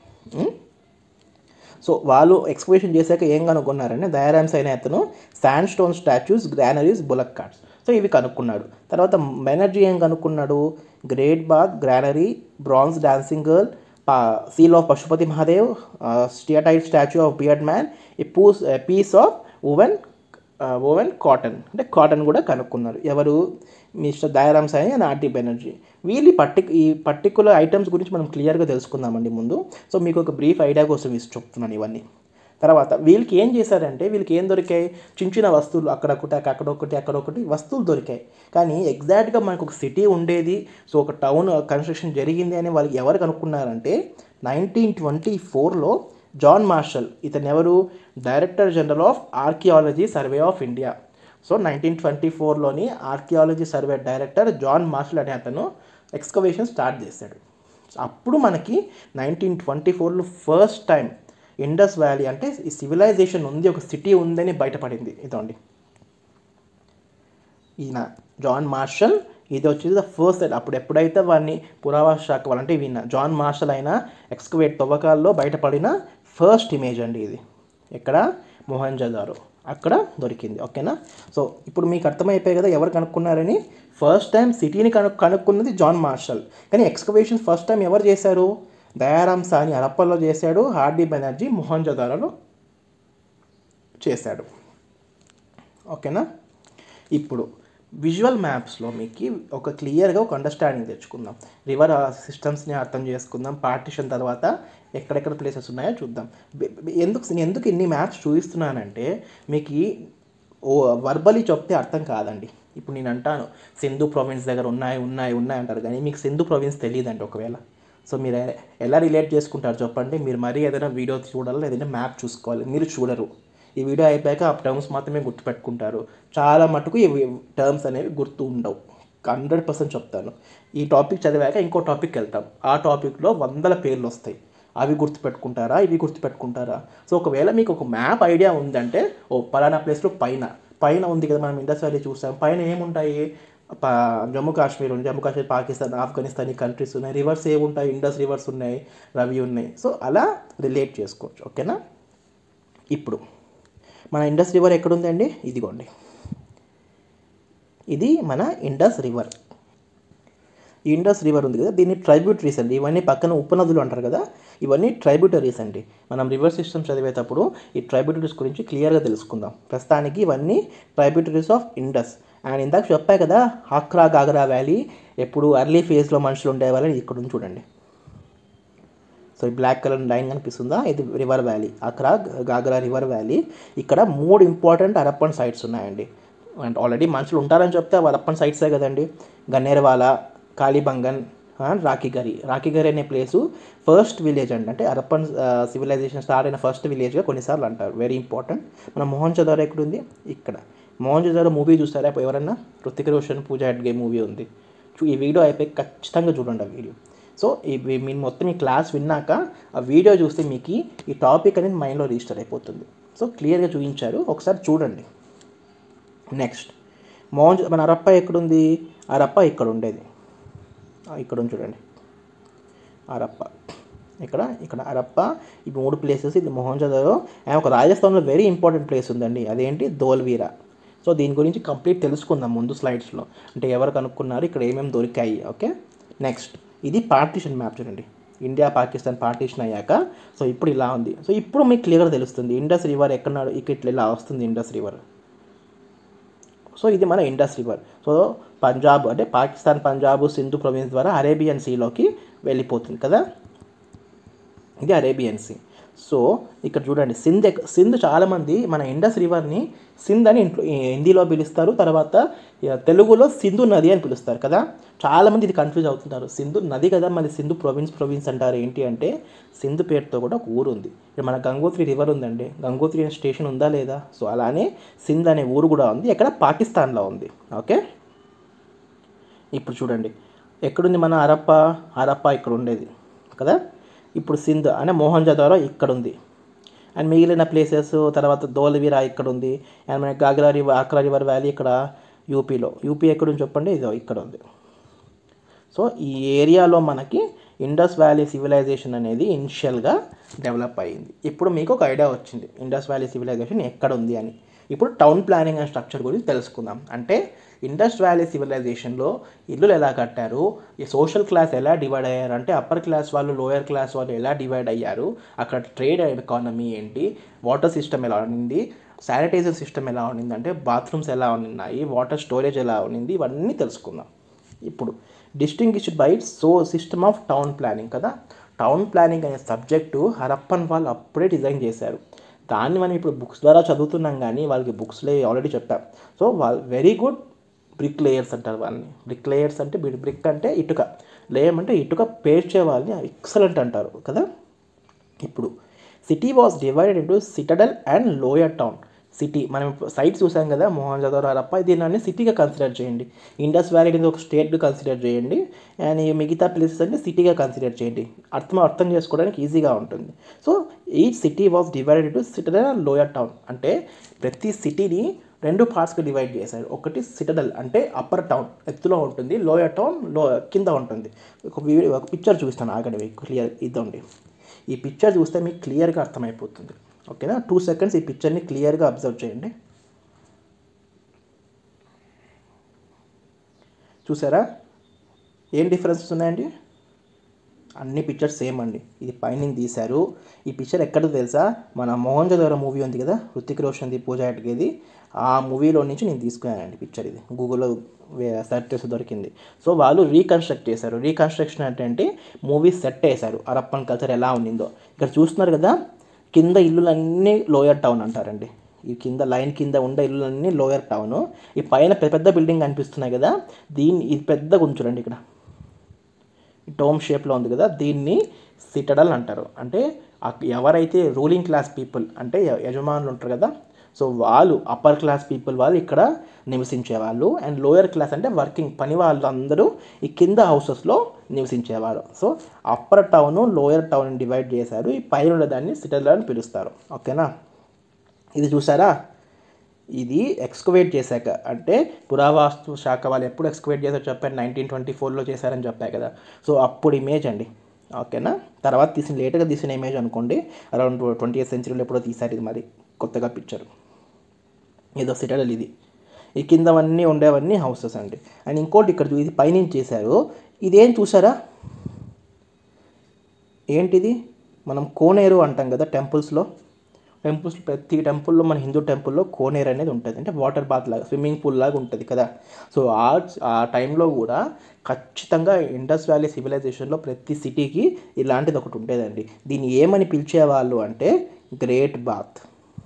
సో వాళ్ళు ఎక్స్కవేషన్ చేశాక ఏం కనుక్కున్నారంటే దయారామ్ సాయ్ని అతను sand stone statues, granaries, bullock carts, so ఇవి కనుక్కున్నాడు. తర్వాత బెనర్జీ ఏం కనుక్కున్నాడు? Great bath granary, bronze dancing girl, seal of Pashupati Mahadev, steatite statue of beard man, a పూస్ piece of woven woven cotton, అంటే కాటన్ కూడా కనుక్కున్నారు. ఎవరు? Mister Dayaram సాయ్ని and RD Banerjee. వీళ్ళు పర్టి ఈ పర్టికులర్ ఐటమ్స్ గురించి మనం క్లియర్గా తెలుసుకుందామండి ముందు. సో మీకు ఒక బ్రీఫ్ ఐడియా కోసం ఇసి చెప్తున్నాను ఇవన్నీ. తర్వాత వీళ్ళకి ఏం చేశారంటే వీళ్ళకి ఏం దొరికాయి? చిన్న చిన్న వస్తువులు, అక్కడొకటి అక్కడొకటి అక్కడొకటి వస్తువులు దొరికాయి. కానీ ఎగ్జాక్ట్గా మనకు ఒక సిటీ ఉండేది, సో ఒక టౌన్ కన్స్ట్రక్షన్ జరిగింది అని వాళ్ళు ఎవరు కనుక్కున్నారంటే నైన్టీన్ ట్వంటీ ఫోర్లో జాన్ మార్షల్, ఇతను ఎవరు? Director general of archaeology survey of India. So nineteen twenty ఫోర్లోని archaeology survey director John Marshall అనే అతను ఎక్స్కవేషన్ స్టార్ట్ చేశాడు. అప్పుడు మనకి నైన్టీన్ ట్వంటీ ఫోర్లో ఫస్ట్ టైం ఇండస్ వ్యాలీ అంటే ఈ సివిలైజేషన్ ఉంది, ఒక సిటీ ఉందని బయటపడింది. ఇదండి ఈయన జాన్ మార్షల్, ఇది వచ్చేది ద ఫస్ట్ సైట్. అప్పుడు ఎప్పుడైతే వాడిని పురావస్తు శాఖ వాళ్ళంటే ఈయన జాన్ మార్షల్ అయిన ఎక్స్కవేట్ తవ్వకాల్లో బయటపడిన ఫస్ట్ ఇమేజ్ అండి ఇది. ఎక్కడ? మొహంజోదారో, అక్కడ దొరికింది. ఓకేనా? సో ఇప్పుడు మీకు అర్థమైపోయాయి కదా ఎవరు కనుక్కున్నారని. ఫస్ట్ టైం సిటీని కను కనుక్కున్నది జాన్ మార్షల్, కానీ ఎక్స్కవేషన్ ఫస్ట్ టైం ఎవరు చేశారు? దయారామ్ సాయ్ని హరప్పలో చేశాడు, ఆర్డి బెనర్జీ మొహంజోదారోలో చేశాడు. ఓకేనా? ఇప్పుడు విజువల్ మ్యాప్స్లో మీకు ఒక క్లియర్గా ఒక అండర్స్టాండింగ్ తెచ్చుకుందాం. రివర్ సిస్టమ్స్ని అర్థం చేసుకుందాం. పార్టిషన్ తర్వాత ఎక్కడెక్కడ ప్లేసెస్ ఉన్నాయో చూద్దాం. ఎందుకు నేను ఎందుకు ఇన్ని మ్యాప్స్ చూపిస్తున్నానంటే మీకు ఓ వర్బలీ చెప్తే అర్థం కాదండి. ఇప్పుడు నేను అంటాను సింధు ప్రావిన్స్ దగ్గర ఉన్నాయి ఉన్నాయి ఉన్నాయి అంటారు, కానీ మీకు సింధు ప్రావిన్స్ తెలియదండి ఒకవేళ. సో మీరు ఎలా రిలేట్ చేసుకుంటారు చెప్పండి? మీరు మరీ ఏదైనా వీడియో చూడాలి, ఏదైనా మ్యాప్ చూసుకోవాలి, మీరు చూడరు. ఈ వీడియో అయిపోయాక ఆ టర్మ్స్ మాత్రమే గుర్తుపెట్టుకుంటారు. చాలా మటుకు ఈ టర్మ్స్ అనేవి గుర్తు ఉండవు, హండ్రెడ్ పర్సెంట్ చెప్తాను. ఈ టాపిక్ చదివాక ఇంకో టాపిక్ వెళ్తాం, ఆ టాపిక్లో వందల పేర్లు వస్తాయి. అవి గుర్తుపెట్టుకుంటారా, ఇవి గుర్తుపెట్టుకుంటారా? సో ఒకవేళ మీకు ఒక మ్యాప్ ఐడియా ఉందంటే ఓ పలానా ప్లేస్లో పైన పైన ఉంది కదా, మనం ఇండస్ వ్యాలీ చూసాం, పైన ఏముంటాయి? జమ్మూ కాశ్మీర్ ఉంది, జమ్మూ కాశ్మీర్, పాకిస్తాన్, ఆఫ్ఘనిస్తాన్, ఈ కంట్రీస్ ఉన్నాయి. రివర్స్ ఏముంటాయి? ఇండస్ రివర్స్ ఉన్నాయి, రవి ఉన్నాయి. సో అలా రిలేట్ చేసుకోవచ్చు. ఓకేనా? ఇప్పుడు మన ఇండస్ రివర్ ఎక్కడుందండి? ఇదిగోండి, ఇది మన ఇండస్ రివర్. ఈ ఇండస్ రివర్ ఉంది కదా, దీన్ని ట్రైబ్యూటరీస్ అండి. ఇవన్నీ పక్కన ఉపనదులు అంటారు కదా, ఇవన్నీ ట్రైబ్యూటరీస్ అండి. మనం రివర్ సిస్టమ్ చదివేటప్పుడు ఈ ట్రైబ్యూటరీస్ గురించి క్లియర్గా తెలుసుకుందాం. ప్రస్తుతానికి ఇవన్నీ ట్రైబ్యూటరీస్ ఆఫ్ ఇండస్. అండ్ ఇందాక చెప్పా కదా హాక్రా గాగ్రా వ్యాలీ ఎప్పుడు అర్లీ ఫేజ్లో మనుషులు ఉండేవాళ్ళని ఇక్కడ ఉంది చూడండి. సో ఈ బ్లాక్ కలర్ లైన్ కనిపిస్తుందా? ఇది river valley, Hakra Ghaggar river valley. ఇక్కడ మూడు ఇంపార్టెంట్ హరప్పన్ సైట్స్ ఉన్నాయండి. అండ్ ఆల్రెడీ మనుషులు ఉంటారని చెప్తే హరప్పన్ సైట్సే కదండి. గన్నేర్వాలా, కాళీబంగన్, రాఖీగరి. రాఖీగరి అనే ప్లేసు ఫస్ట్ విలేజ్ అండి, అంటే హరప్పన్ సివిలైజేషన్ స్టార్ట్ అయిన ఫస్ట్ విలేజ్గా కొన్నిసార్లు అంటారు. Very important. మన మొహంజోదారో ఎక్కడ ఉంది? ఇక్కడ. మొహంజోదారో మూవీ చూస్తారా ఎవరన్నా? హృతిక్ రోషన్, పూజా హెగ్డే మూవీ ఉంది. ఈ వీడియో అయిపోయి ఖచ్చితంగా చూడండి ఆ వీడియో. సో ఈ మీరు మొత్తం ఈ క్లాస్ విన్నాక ఆ వీడియో చూస్తే మీకు ఈ టాపిక్ అనేది మైండ్లో రిజిస్టర్ అయిపోతుంది. సో క్లియర్గా చూపించారు, ఒకసారి చూడండి. నెక్స్ట్ మోహన్ మన హరప్పా ఎక్కడుంది? హరప్పా ఇక్కడ ఉండేది, ఇక్కడ ఉంది చూడండి హరప్పా. ఇక్కడ ఇక్కడ హరప్పా, ఈ మూడు ప్లేసెస్. ఇది మొహంజోదారో. అండ్ ఒక రాజస్థాన్లో వెరీ ఇంపార్టెంట్ ప్లేస్ ఉందండి, అదేంటి? ధోల్వీరా. సో దీని గురించి కంప్లీట్ తెలుసుకుందాం ముందు స్లైడ్స్లో, అంటే ఎవరు కనుక్కున్నారు, ఇక్కడ ఏమేమి దొరికాయి. ఓకే, నెక్స్ట్ ఇది పార్టీషన్ మ్యాప్ చూడండి. ఇండియా పాకిస్తాన్ పార్టీషన్ అయ్యాక సో ఇప్పుడు ఇలా ఉంది. సో ఇప్పుడు మీకు క్లియర్గా తెలుస్తుంది ఇండస్ రివర్ ఎక్కడున్నాడు. ఇక్కడ ఇట్లా ఇలా వస్తుంది ఇండస్ రివర్. సో ఇది మన ఇండస్ రివర్. సో పంజాబ్ అంటే పాకిస్తాన్ పంజాబ్ సింధు ప్రొవిన్స్ ద్వారా అరేబియన్ సీలోకి వెళ్ళిపోతుంది కదా, ఇది అరేబియన్ సీ. సో ఇక్కడ చూడండి సింధ్ సింధ్ చాలామంది మన ఇండస్ రివర్ని సింధ్ అని ఇంట్లో హిందీలో పిలుస్తారు, తర్వాత తెలుగులో సింధు నది అని పిలుస్తారు కదా. చాలామంది ఇది కన్ఫ్యూజ్ అవుతుంటారు, సింధు నది కదా మరి సింధు ప్రొవిన్స్ ప్రొవిన్స్ అంటారు ఏంటి అంటే, సింధు పేరుతో కూడా ఒక ఊరు ఉంది. ఇక్కడ మన గంగోత్రి రివర్ ఉందండి, గంగోత్రి స్టేషన్ ఉందా లేదా, సో అలానే సింధ్ అనే ఊరు కూడా ఉంది, ఎక్కడ పాకిస్తాన్లో ఉంది. ఓకే, ఇప్పుడు చూడండి ఎక్కడుంది మన హరప్ప, హరప్ప ఇక్కడ ఉండేది కదా. ఇప్పుడు సింధ్ అనే మోహన్జదారో ఇక్కడ ఉంది, అండ్ మిగిలిన ప్లేసెస్ తర్వాత ధోలవీరా ఇక్కడ ఉంది, అండ్ మన Ghaggar river Hakra river valley ఇక్కడ యూపీలో. యూపీ ఎక్కడుంది చెప్పండి, ఇదో ఇక్కడ ఉంది. సో ఈ ఏరియాలో మనకి ఇండస్ వ్యాలీ సివిలైజేషన్ అనేది ఇనిషియల్గా డెవలప్ అయ్యింది. ఇప్పుడు మీకు ఒక ఐడియా వచ్చింది ఇండస్ వ్యాలీ సివిలైజేషన్ ఎక్కడ ఉంది అని. ఇప్పుడు టౌన్ ప్లానింగ్ అండ్ స్ట్రక్చర్ గురించి తెలుసుకుందాం. అంటే ఇండస్ వ్యాలీ సివిలైజేషన్లో ఇల్లులు ఎలా కట్టారు, ఈ సోషల్ క్లాస్ ఎలా డివైడ్ అయ్యారు, అంటే అప్పర్ క్లాస్ వాళ్ళు లోయర్ క్లాస్ వాళ్ళు ఎలా డివైడ్ అయ్యారు, అక్కడ ట్రేడ్ ఎకానమీ ఏంటి, వాటర్ సిస్టమ్ ఎలా ఉండింది, శానిటైజర్ సిస్టమ్ ఎలా ఉండింది, అంటే బాత్రూమ్స్ ఎలా ఉన్నాయి, వాటర్ స్టోరేజ్ ఎలా ఉండింది, ఇవన్నీ తెలుసుకుందాం. ఇప్పుడు distinguished by so system of town planning కదా. టౌన్ ప్లానింగ్ అనే సబ్జెక్టు హరప్పన్ వాళ్ళు అప్పుడే డిజైన్ చేశారు. దాన్ని మనం ఇప్పుడు బుక్స్ ద్వారా చదువుతున్నాం కానీ వాళ్ళకి బుక్స్లో ఆల్రెడీ చెప్పాం. సో వాళ్ళు వెరీ గుడ్ బ్రిక్ లేయర్స్ అంటారు వాళ్ళని. బ్రిక్ లేయర్స్ అంటే బ్రిక్ అంటే ఇటుక, లేయం అంటే ఇటుక పేర్చే వాళ్ళని ఎక్సలెంట్ అంటారు కదా. ఇప్పుడు city was divided into citadel and lower town. City మనం సైట్ చూసాం కదా మోహన్జదారో హరప్ప, దీన్ని సిటీగా కన్సిడర్ చేయండి. ఇండస్ వ్యాలీ అనేది ఒక స్టేట్గా కన్సిడర్ చేయండి, అండ్ ఈ మిగతా ప్లేసెస్ అన్ని సిటీగా కన్సిడర్ చేయండి. అర్థం అర్థం చేసుకోవడానికి ఈజీగా ఉంటుంది. So each city was divided into citadel and lower town. అంటే ప్రతి సిటీని రెండు పార్ట్స్గా డివైడ్ చేశారు. ఒకటి సిటడల్ అంటే అప్పర్ టౌన్ ఎత్తులో ఉంటుంది, లోయర్ టౌన్ లో కింద ఉంటుంది. ఒక వీడియో ఒక పిక్చర్ చూస్తాను ఆగండి, క్లియర్ ఇద్దండి. ఈ పిక్చర్ చూస్తే మీకు క్లియర్గా అర్థమైపోతుంది. ఓకేనా, టూ సెకండ్స్ ఈ పిక్చర్ని క్లియర్గా అబ్జర్వ్ చేయండి. చూసారా ఏం డిఫరెన్సెస్ ఉన్నాయండి? అన్ని పిక్చర్స్ సేమ్ అండి. ఇది పైన తీశారు. ఈ పిక్చర్ ఎక్కడో తెలుసా, మన మోహన్జదారో మూవీ ఉంది కదా హృతిక్ రోషన్ది, పూజా హెగ్డేది, ఆ మూవీలో నుంచి నేను తీసుకున్నానండి పిక్చర్. ఇది గూగుల్లో సెర్చ్ చేసి దొరికింది. సో వాళ్ళు రీకన్స్ట్రక్ట్ చేశారు. రీకన్స్ట్రక్షన్ అంటే మూవీ సెట్ వేశారు, హరప్పన్ కల్చర్ ఎలా ఉండిందో. ఇక్కడ చూస్తున్నారు కదా కింద ఇల్లులన్నీ లోయర్ టౌన్ అంటారండి. ఈ కింద లైన్ కింద ఉండే ఇల్లులన్నీ లోయర్ టౌన్. ఈ పైన పెద్ద పెద్ద బిల్డింగ్ కనిపిస్తున్నాయి కదా, దీన్ని ఇది పెద్దగా ఉంచురండి, ఇక్కడ డోమ్ షేప్లో ఉంది కదా, దీన్ని సిటడల్ అంటారు. అంటే ఎవరైతే రూలింగ్ క్లాస్ పీపుల్ అంటే యజమానులు ఉంటారు కదా, సో వాళ్ళు అప్పర్ క్లాస్ పీపుల్ వాళ్ళు ఇక్కడ నివసించేవాళ్ళు, అండ్ లోయర్ క్లాస్ అంటే వర్కింగ్ పని వాళ్ళు అందరూ ఈ కింద హౌసెస్లో నివసించేవారు. So upper town lower town divide చేశారు. ఈ పైన ఉన్నదాన్ని సిటడల్ అని పిలుస్తారు. ఓకేనా, ఇది చూసారా, ఇది ఎక్స్కవేట్ చేశాక అంటే పురావస్తు శాఖ వాళ్ళు ఎప్పుడు ఎక్స్కవేట్ చేశారో చెప్పాను, నైన్టీన్ ట్వంటీ ఫోర్లో చేశారని చెప్పాను కదా. సో అప్పుడు ఇమేజ్ అండి. ఓకేనా, తర్వాత తీసిన లేట్గా తీసిన ఇమేజ్ అనుకోండి, అరౌండ్ ట్వంటీ ఎయిత్ సెంచరీలో ఎప్పుడో తీశారు. ఇది మరి కొత్తగా పిక్చర్, ఏదో సిటడల్ ఇది. ఈ కిందవన్నీ ఉండేవన్నీ హౌసెస్ అండి. అండ్ ఇంకోటి ఇక్కడ ఇది పైనుంచి చేశారు. ఇదేం చూసారా, ఏంటిది, మనం కోనేరు అంటాం కదా టెంపుల్స్లో. టెంపుల్స్ ప్రతి టెంపుల్లో మన హిందూ టెంపుల్లో కోనేరు అనేది ఉంటుంది, అంటే వాటర్ బాత్ లాగా స్విమ్మింగ్ పూల్ లాగా ఉంటుంది కదా. సో ఆ ఆ టైంలో కూడా ఖచ్చితంగా ఇండస్ వ్యాలీ సివిలైజేషన్లో ప్రతి సిటీకి ఇలాంటిది ఒకటి ఉండేదండి. దీన్ని ఏమని పిలిచేవాళ్ళు అంటే గ్రేట్ బాత్.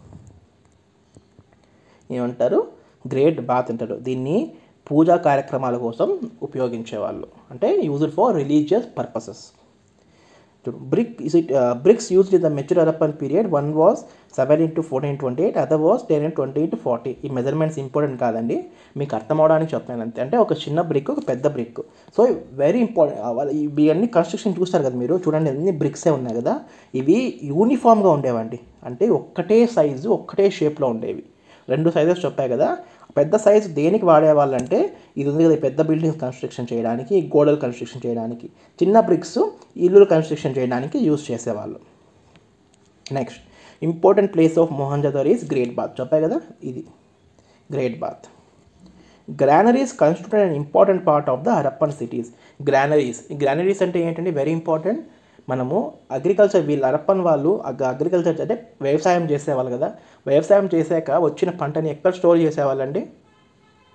ఏమంటారు, గ్రేట్ బాత్ అంటారు. దీన్ని పూజా కార్యక్రమాల కోసం ఉపయోగించేవాళ్ళు, అంటే used for religious purposes. Brick is it bricks used in the mature Harappan period, one was seven into fourteen twenty eight other was ten into twenty into forty. ఈ మెజర్మెంట్స్ ఇంపార్టెంట్ కాదండి, మీకు అర్థం అవడానికి చెప్తాను అంతే. అంటే ఒక చిన్న బ్రిక్ ఒక పెద్ద బ్రిక్. So very important. ఇవి అన్ని కన్స్ట్రక్షన్ చూస్తారు కదా మీరు, చూడండి అన్ని బ్రిక్సే ఉన్నాయి కదా. ఇవి యూనిఫామ్గా ఉండేవండి, అంటే ఒక్కటే సైజు ఒక్కటే షేప్లో ఉండేవి. రెండు సైజెస్ చెప్పాయి కదా, పెద్ద సైజు దేనికి వాడేవాళ్ళంటే ఇది ఉంది కదా పెద్ద బిల్డింగ్స్ కన్స్ట్రక్షన్ చేయడానికి, గోడలు కన్స్ట్రక్షన్ చేయడానికి. చిన్న బ్రిక్స్ ఇల్లులు కన్స్ట్రక్షన్ చేయడానికి యూజ్ చేసేవాళ్ళు. Next important place of Mohenjodaro is great bath. చెప్పాయి కదా, ఇది great bath. Granaries constitute an important part of the Harappan cities. Granaries, ఈ గ్రానరీస్ అంటే ఏంటంటే వెరీ ఇంపార్టెంట్. మనము అగ్రికల్చర్ వీళ్ళు హరప్పన్ వాళ్ళు అగ్రికల్చర్ అంటే వ్యవసాయం చేసేవాళ్ళు కదా, వ్యవసాయం చేశాక వచ్చిన పంటని ఎక్కడ స్టోర్ చేసేవాళ్ళండి,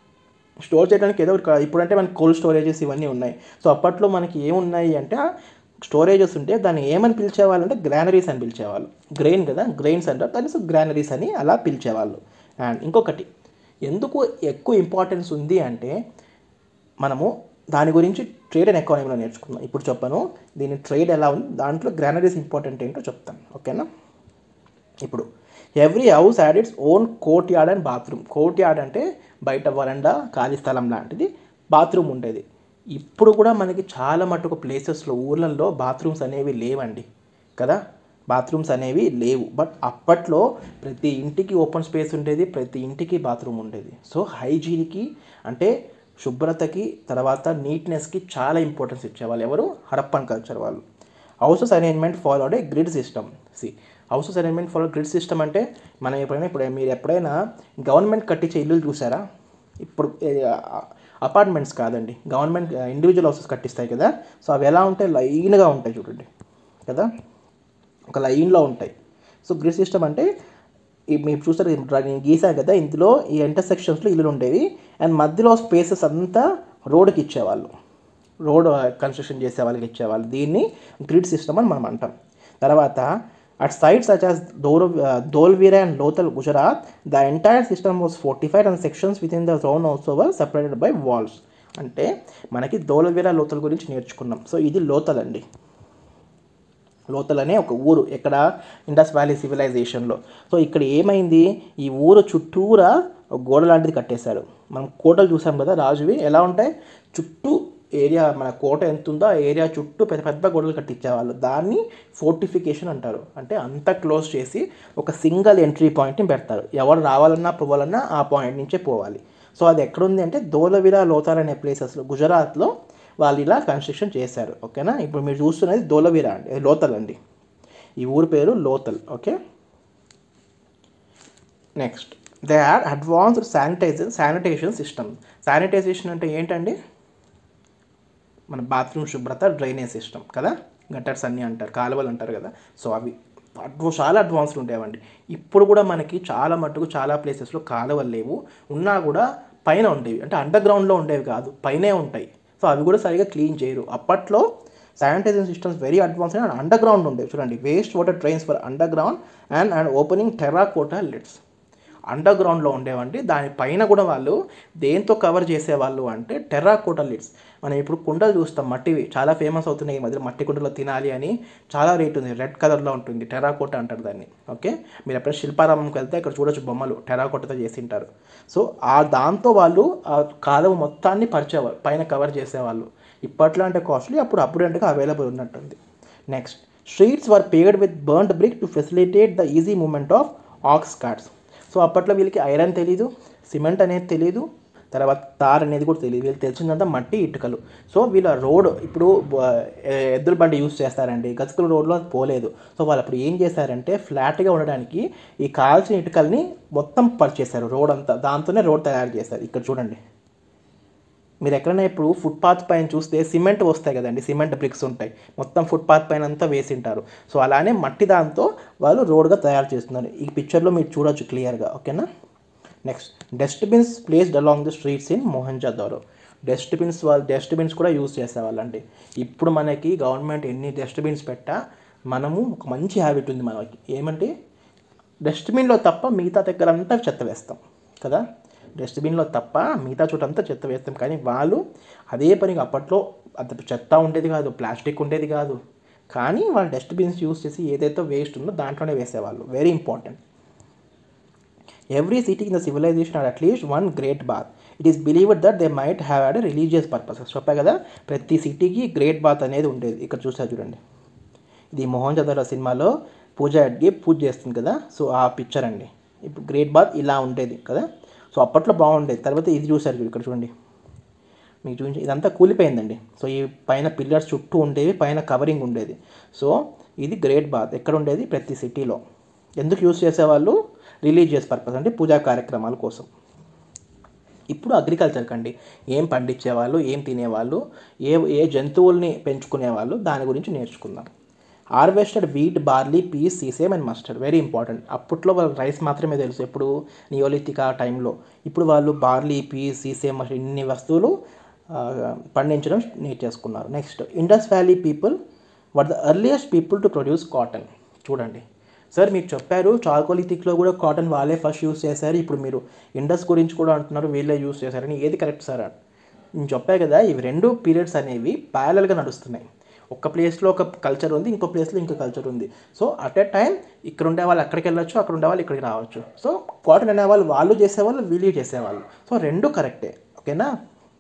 స్టోర్ చేయడానికి ఏదో ఒకటి. ఇప్పుడంటే మనకి కోల్డ్ స్టోరేజెస్ ఇవన్నీ ఉన్నాయి. సో అప్పట్లో మనకి ఏమున్నాయి అంటే స్టోరేజెస్ ఉంటే దాన్ని ఏమని పిలిచేవాళ్ళు అంటే గ్రానరీస్ అని పిలిచేవాళ్ళు. గ్రెయిన్ కదా, గ్రెయిన్స్ అంటారు, దాన్ని సో గ్రానరీస్ అని అలా పిలిచేవాళ్ళు. అండ్ ఇంకొకటి ఎందుకు ఎక్కువ ఇంపార్టెన్స్ ఉంది అంటే మనము దాని గురించి ట్రేడ్ అండ్ ఎకానమీలో నేర్చుకుందాం. ఇప్పుడు చెప్పను దీని ట్రేడ్ ఎలా ఉంది, దాంట్లో గ్రానరీస్ ఇంపార్టెంట్ ఏంటో చెప్తాను. ఓకేనా. ఇప్పుడు every house had its own courtyard and bathroom. Courtyard అంటే బయట వరండా ఖాళీ స్థలం లాంటిది, బాత్రూమ్ ఉండేది. ఇప్పుడు కూడా మనకి చాలా మటుకు ప్లేసెస్లో ఊర్లలో బాత్రూమ్స్ అనేవి లేవండి కదా, బాత్రూమ్స్ అనేవి లేవు. బట్ అప్పట్లో ప్రతి ఇంటికి ఓపెన్ స్పేస్ ఉండేది, ప్రతి ఇంటికి బాత్రూమ్ ఉండేది. సో హైజీన్కి అంటే శుభ్రతకి తర్వాత నీట్నెస్కి చాలా ఇంపార్టెన్స్ ఇచ్చేవాళ్ళు ఎవరు, హరప్పన్ కల్చర్ వాళ్ళు. Houses arrangement followed a grid system. See houses arrangement follow grid system అంటే మనం ఎప్పుడైనా ఇప్పుడు మీరు ఎప్పుడైనా గవర్నమెంట్ కట్టించే ఇల్లులు చూసారా? ఇప్పుడు అపార్ట్మెంట్స్ కాదండి, గవర్నమెంట్ ఇండివిజువల్ హౌసెస్ కట్టిస్తాయి కదా. సో అవి ఎలా ఉంటాయి, లైన్గా ఉంటాయి చూడండి కదా, ఒక లైన్లో ఉంటాయి. సో గ్రిడ్ సిస్టమ్ అంటే మీరు చూస్తారు నేను గీసాను కదా, ఇందులో ఈ ఇంటర్సెక్షన్స్లో ఇల్లులు ఉండేవి అండ్ మధ్యలో స్పేసెస్ అంతా రోడ్కి ఇచ్చేవాళ్ళు, రోడ్ కన్స్ట్రక్షన్ చేసే వాళ్ళకి ఇచ్చేవాళ్ళు. దీన్ని గ్రిడ్ సిస్టమ్ అని మనం అంటాం. తర్వాత అట్ సైట్స్ సచ్ యాజ్ దోర్ Dholavira and Lothal Gujarat the entire system was fortified and sections within the zone also were separated by walls. అంటే మనకి ధోల్వీరా లోథల్ గురించి నేర్చుకున్నాం. సో ఇది లోథల్ అండి, లోథల్ అనే ఒక ఊరు ఎక్కడ, ఇండస్ వ్యాలీ సివిలైజేషన్లో. సో ఇక్కడ ఏమైంది, ఈ ఊరు చుట్టూరా గోడ లాంటిది కట్టేశారు. మనం కోటలు చూసాం కదా రాజువి, ఎలా ఉంటాయి చుట్టూ ఏరియా, మన కోట ఎంత ఉందో ఆ ఏరియా చుట్టూ పెద్ద పెద్ద గోడలు కట్టించేవాళ్ళు. దాన్ని ఫోర్టిఫికేషన్ అంటారు. అంటే అంతా క్లోజ్ చేసి ఒక సింగిల్ ఎంట్రీ పాయింట్ని పెడతారు, ఎవరు రావాలన్నా పోవాలన్నా ఆ పాయింట్ నుంచే పోవాలి. సో అది ఎక్కడుంది అంటే ధోలవీరా లోథల్ అనే ప్లేసెస్లో గుజరాత్లో వాళ్ళు ఇలా కన్స్ట్రక్షన్ చేశారు. ఓకేనా. ఇప్పుడు మీరు చూస్తున్నది ధోలవీరా అండి, లోథల్ అండి, ఈ ఊరు పేరు Lothal. Okay. Next they are advanced sanitiser sanitation system. Sanitisation అంటే ఏంటండి, మన బాత్రూమ్ శుభ్రత, డ్రైనేజ్ సిస్టమ్ కదా, గటర్స్ అన్నీ అంటారు, కాలువలు అంటారు కదా. సో అవి అడ్వా చాలా అడ్వాన్స్డ్ ఉండేవండి. ఇప్పుడు కూడా మనకి చాలా మట్టుకు చాలా ప్లేసెస్లో కాలువలు లేవు, ఉన్నా కూడా పైన ఉండేవి, అంటే అండర్ గ్రౌండ్లో ఉండేవి కాదు, పైనే ఉంటాయి. సో అవి కూడా సరిగా క్లీన్ చేయరు. అప్పట్లో sanitisation systems very advanced and underground ఉండేవి. చూడండి, waste water drains were underground and and opening terracotta lids. అండర్ గ్రౌండ్లో ఉండేవండి, దానిపైన కూడా వాళ్ళు దేంతో కవర్ చేసేవాళ్ళు అంటే టెర్రాకోటా లిడ్స్. మనం ఇప్పుడు కుండలు చూస్తాం మట్టివి, చాలా ఫేమస్ అవుతున్నాయి ఈ మధ్య, మట్టి కుండలో తినాలి అని చాలా రేట్ ఉంది, రెడ్ కలర్లో ఉంటుంది, టెర్రాకోటా అంటారు దాన్ని. ఓకే, మీరు ఎప్పుడైనా శిల్పారామంకి వెళ్తే ఇక్కడ చూడొచ్చు బొమ్మలు టెర్రాకోటాతో చేసింటారు. సో ఆ దాంతో వాళ్ళు ఆ కాలువ మొత్తాన్ని పరిచేవారు, పైన కవర్ చేసేవాళ్ళు. ఇప్పట్లో అంటే కాస్ట్లీ, అప్పుడు అప్పుడు అంటే అవైలబుల్ ఉన్నట్టుంది. Next, streets were paved with burnt brick to facilitate the easy movement of ox carts. So అప్పట్లో వీళ్ళకి ఐరన్ తెలీదు, సిమెంట్ అనేది తెలీదు, తర్వాత తార్ అనేది కూడా తెలియదు, వీళ్ళు తెలిసిందంతా మట్టి ఇటుకలు. సో వీళ్ళ రోడ్ ఇప్పుడు ఎద్దుల బండి యూస్ చేస్తారండి, గతుకుల రోడ్లో అది పోలేదు. సో వాళ్ళు అప్పుడు ఏం చేశారంటే ఫ్లాట్గా ఉండడానికి ఈ కాల్చిన ఇటుకల్ని మొత్తం పరిచేశారు రోడ్ అంతా, దాంతోనే రోడ్ తయారు చేశారు. ఇక్కడ చూడండి, మీరు ఎక్కడైనా ఇప్పుడు ఫుట్పాత్ పైన చూస్తే సిమెంట్ వస్తాయి కదండి, సిమెంట్ బ్రిక్స్ ఉంటాయి, మొత్తం ఫుట్పాత్ పైన అంతా వేసింటారు. సో అలానే మట్టి దాంతో వాళ్ళు రోడ్గా తయారు చేస్తున్నారు. ఈ పిక్చర్లో మీరు చూడొచ్చు క్లియర్గా. ఓకేనా. Next, dustbins placed along the streets in Mohenjodaro. Dustbins వాళ్ళు డస్ట్బిన్స్ కూడా యూజ్ చేసేవాళ్ళండి. ఇప్పుడు మనకి గవర్నమెంట్ ఎన్ని డస్ట్బిన్స్ పెట్టా మనము ఒక మంచి హ్యాబిట్ ఉంది మనకి, ఏమంటే డస్ట్బిన్లో తప్ప మిగతా దగ్గర అంతా చెత్త వేస్తాం కదా, డస్ట్బిన్లో తప్ప మిగతా చోటంతా చెత్త వేస్తాం. కానీ వాళ్ళు అదే పనిగా అప్పట్లో అంత చెత్త ఉండేది కాదు, ప్లాస్టిక్ ఉండేది కాదు, కానీ వాళ్ళు డస్ట్బిన్స్ యూజ్ చేసి ఏదైతే వేస్ట్ ఉందో దాంట్లోనే వేసేవాళ్ళు. Very important. Every city in the civilisation had at least one great bath. It is believed that they might have had a religious purposes. చెప్పా కదా, ప్రతి సిటీకి గ్రేట్ బాత్ అనేది ఉండేది. ఇక్కడ చూసారు చూడండి, ఇది మొహంజదారో సినిమాలో పూజ అడ్గి పూజ చేస్తుంది కదా, సో ఆ పిక్చర్ అండి. ఇప్పుడు గ్రేట్ బాత్ ఇలా ఉండేది కదా, సో అప్పట్లో బాగుండేది. తర్వాత ఇది చూసారు ఇక్కడ చూడండి, మీకు చూపించి ఇదంతా కూలిపోయిందండి. సో ఈ పైన పిల్లర్స్ చుట్టూ ఉండేవి, పైన కవరింగ్ ఉండేది. సో ఇది గ్రేట్ బాత్ ఎక్కడ ఉండేది, ప్రతి సిటీలో. ఎందుకు యూజ్ చేసేవాళ్ళు, రిలీజియస్ పర్పస్ అంటే పూజా కార్యక్రమాల కోసం. ఇప్పుడు అగ్రికల్చర్కి అండి, ఏం పండించేవాళ్ళు, ఏం తినేవాళ్ళు, ఏ ఏ జంతువుల్ని పెంచుకునేవాళ్ళు, దాని గురించి నేర్చుకుందాం. Harvested wheat, barley, peas, sesame and mustard. Very important. అప్పట్లో వాళ్ళకి రైస్ మాత్రమే తెలుసు, ఎప్పుడు నియోలిథిక్ ఆ టైంలో. ఇప్పుడు వాళ్ళు బార్లీ, పీస్, సీసేమ్ ఇన్ని వస్తువులు పండించడం నేర్చేసుకున్నారు. Next, Indus valley people were the earliest people to produce cotton. చూడండి సార్, మీరు చెప్పారు చాల్కోలిథిక్లో కూడా కాటన్ వాళ్ళే ఫస్ట్ యూస్ చేశారు, ఇప్పుడు మీరు ఇండస్ గురించి కూడా అంటున్నారు వీళ్ళే యూస్ చేశారని. ఏది కరెక్ట్ సార్? నేను చెప్పాను కదా, ఇవి రెండు పీరియడ్స్ అనేవి ప్యారలల్గా నడుస్తున్నాయి. ఒక ప్లేస్లో ఒక కల్చర్ ఉంది, ఇంకో ప్లేస్లో ఇంకో కల్చర్ ఉంది. సో అట్ ఏ టైం ఇక్కడ ఉండే వాళ్ళు అక్కడికి వెళ్ళొచ్చు, అక్కడ ఉండే వాళ్ళు ఇక్కడికి రావచ్చు. సో కాటన్ అనేవాళ్ళు వాళ్ళు చేసేవాళ్ళు, వీళ్ళు చేసేవాళ్ళు. సో రెండు కరెక్టే. ఓకేనా?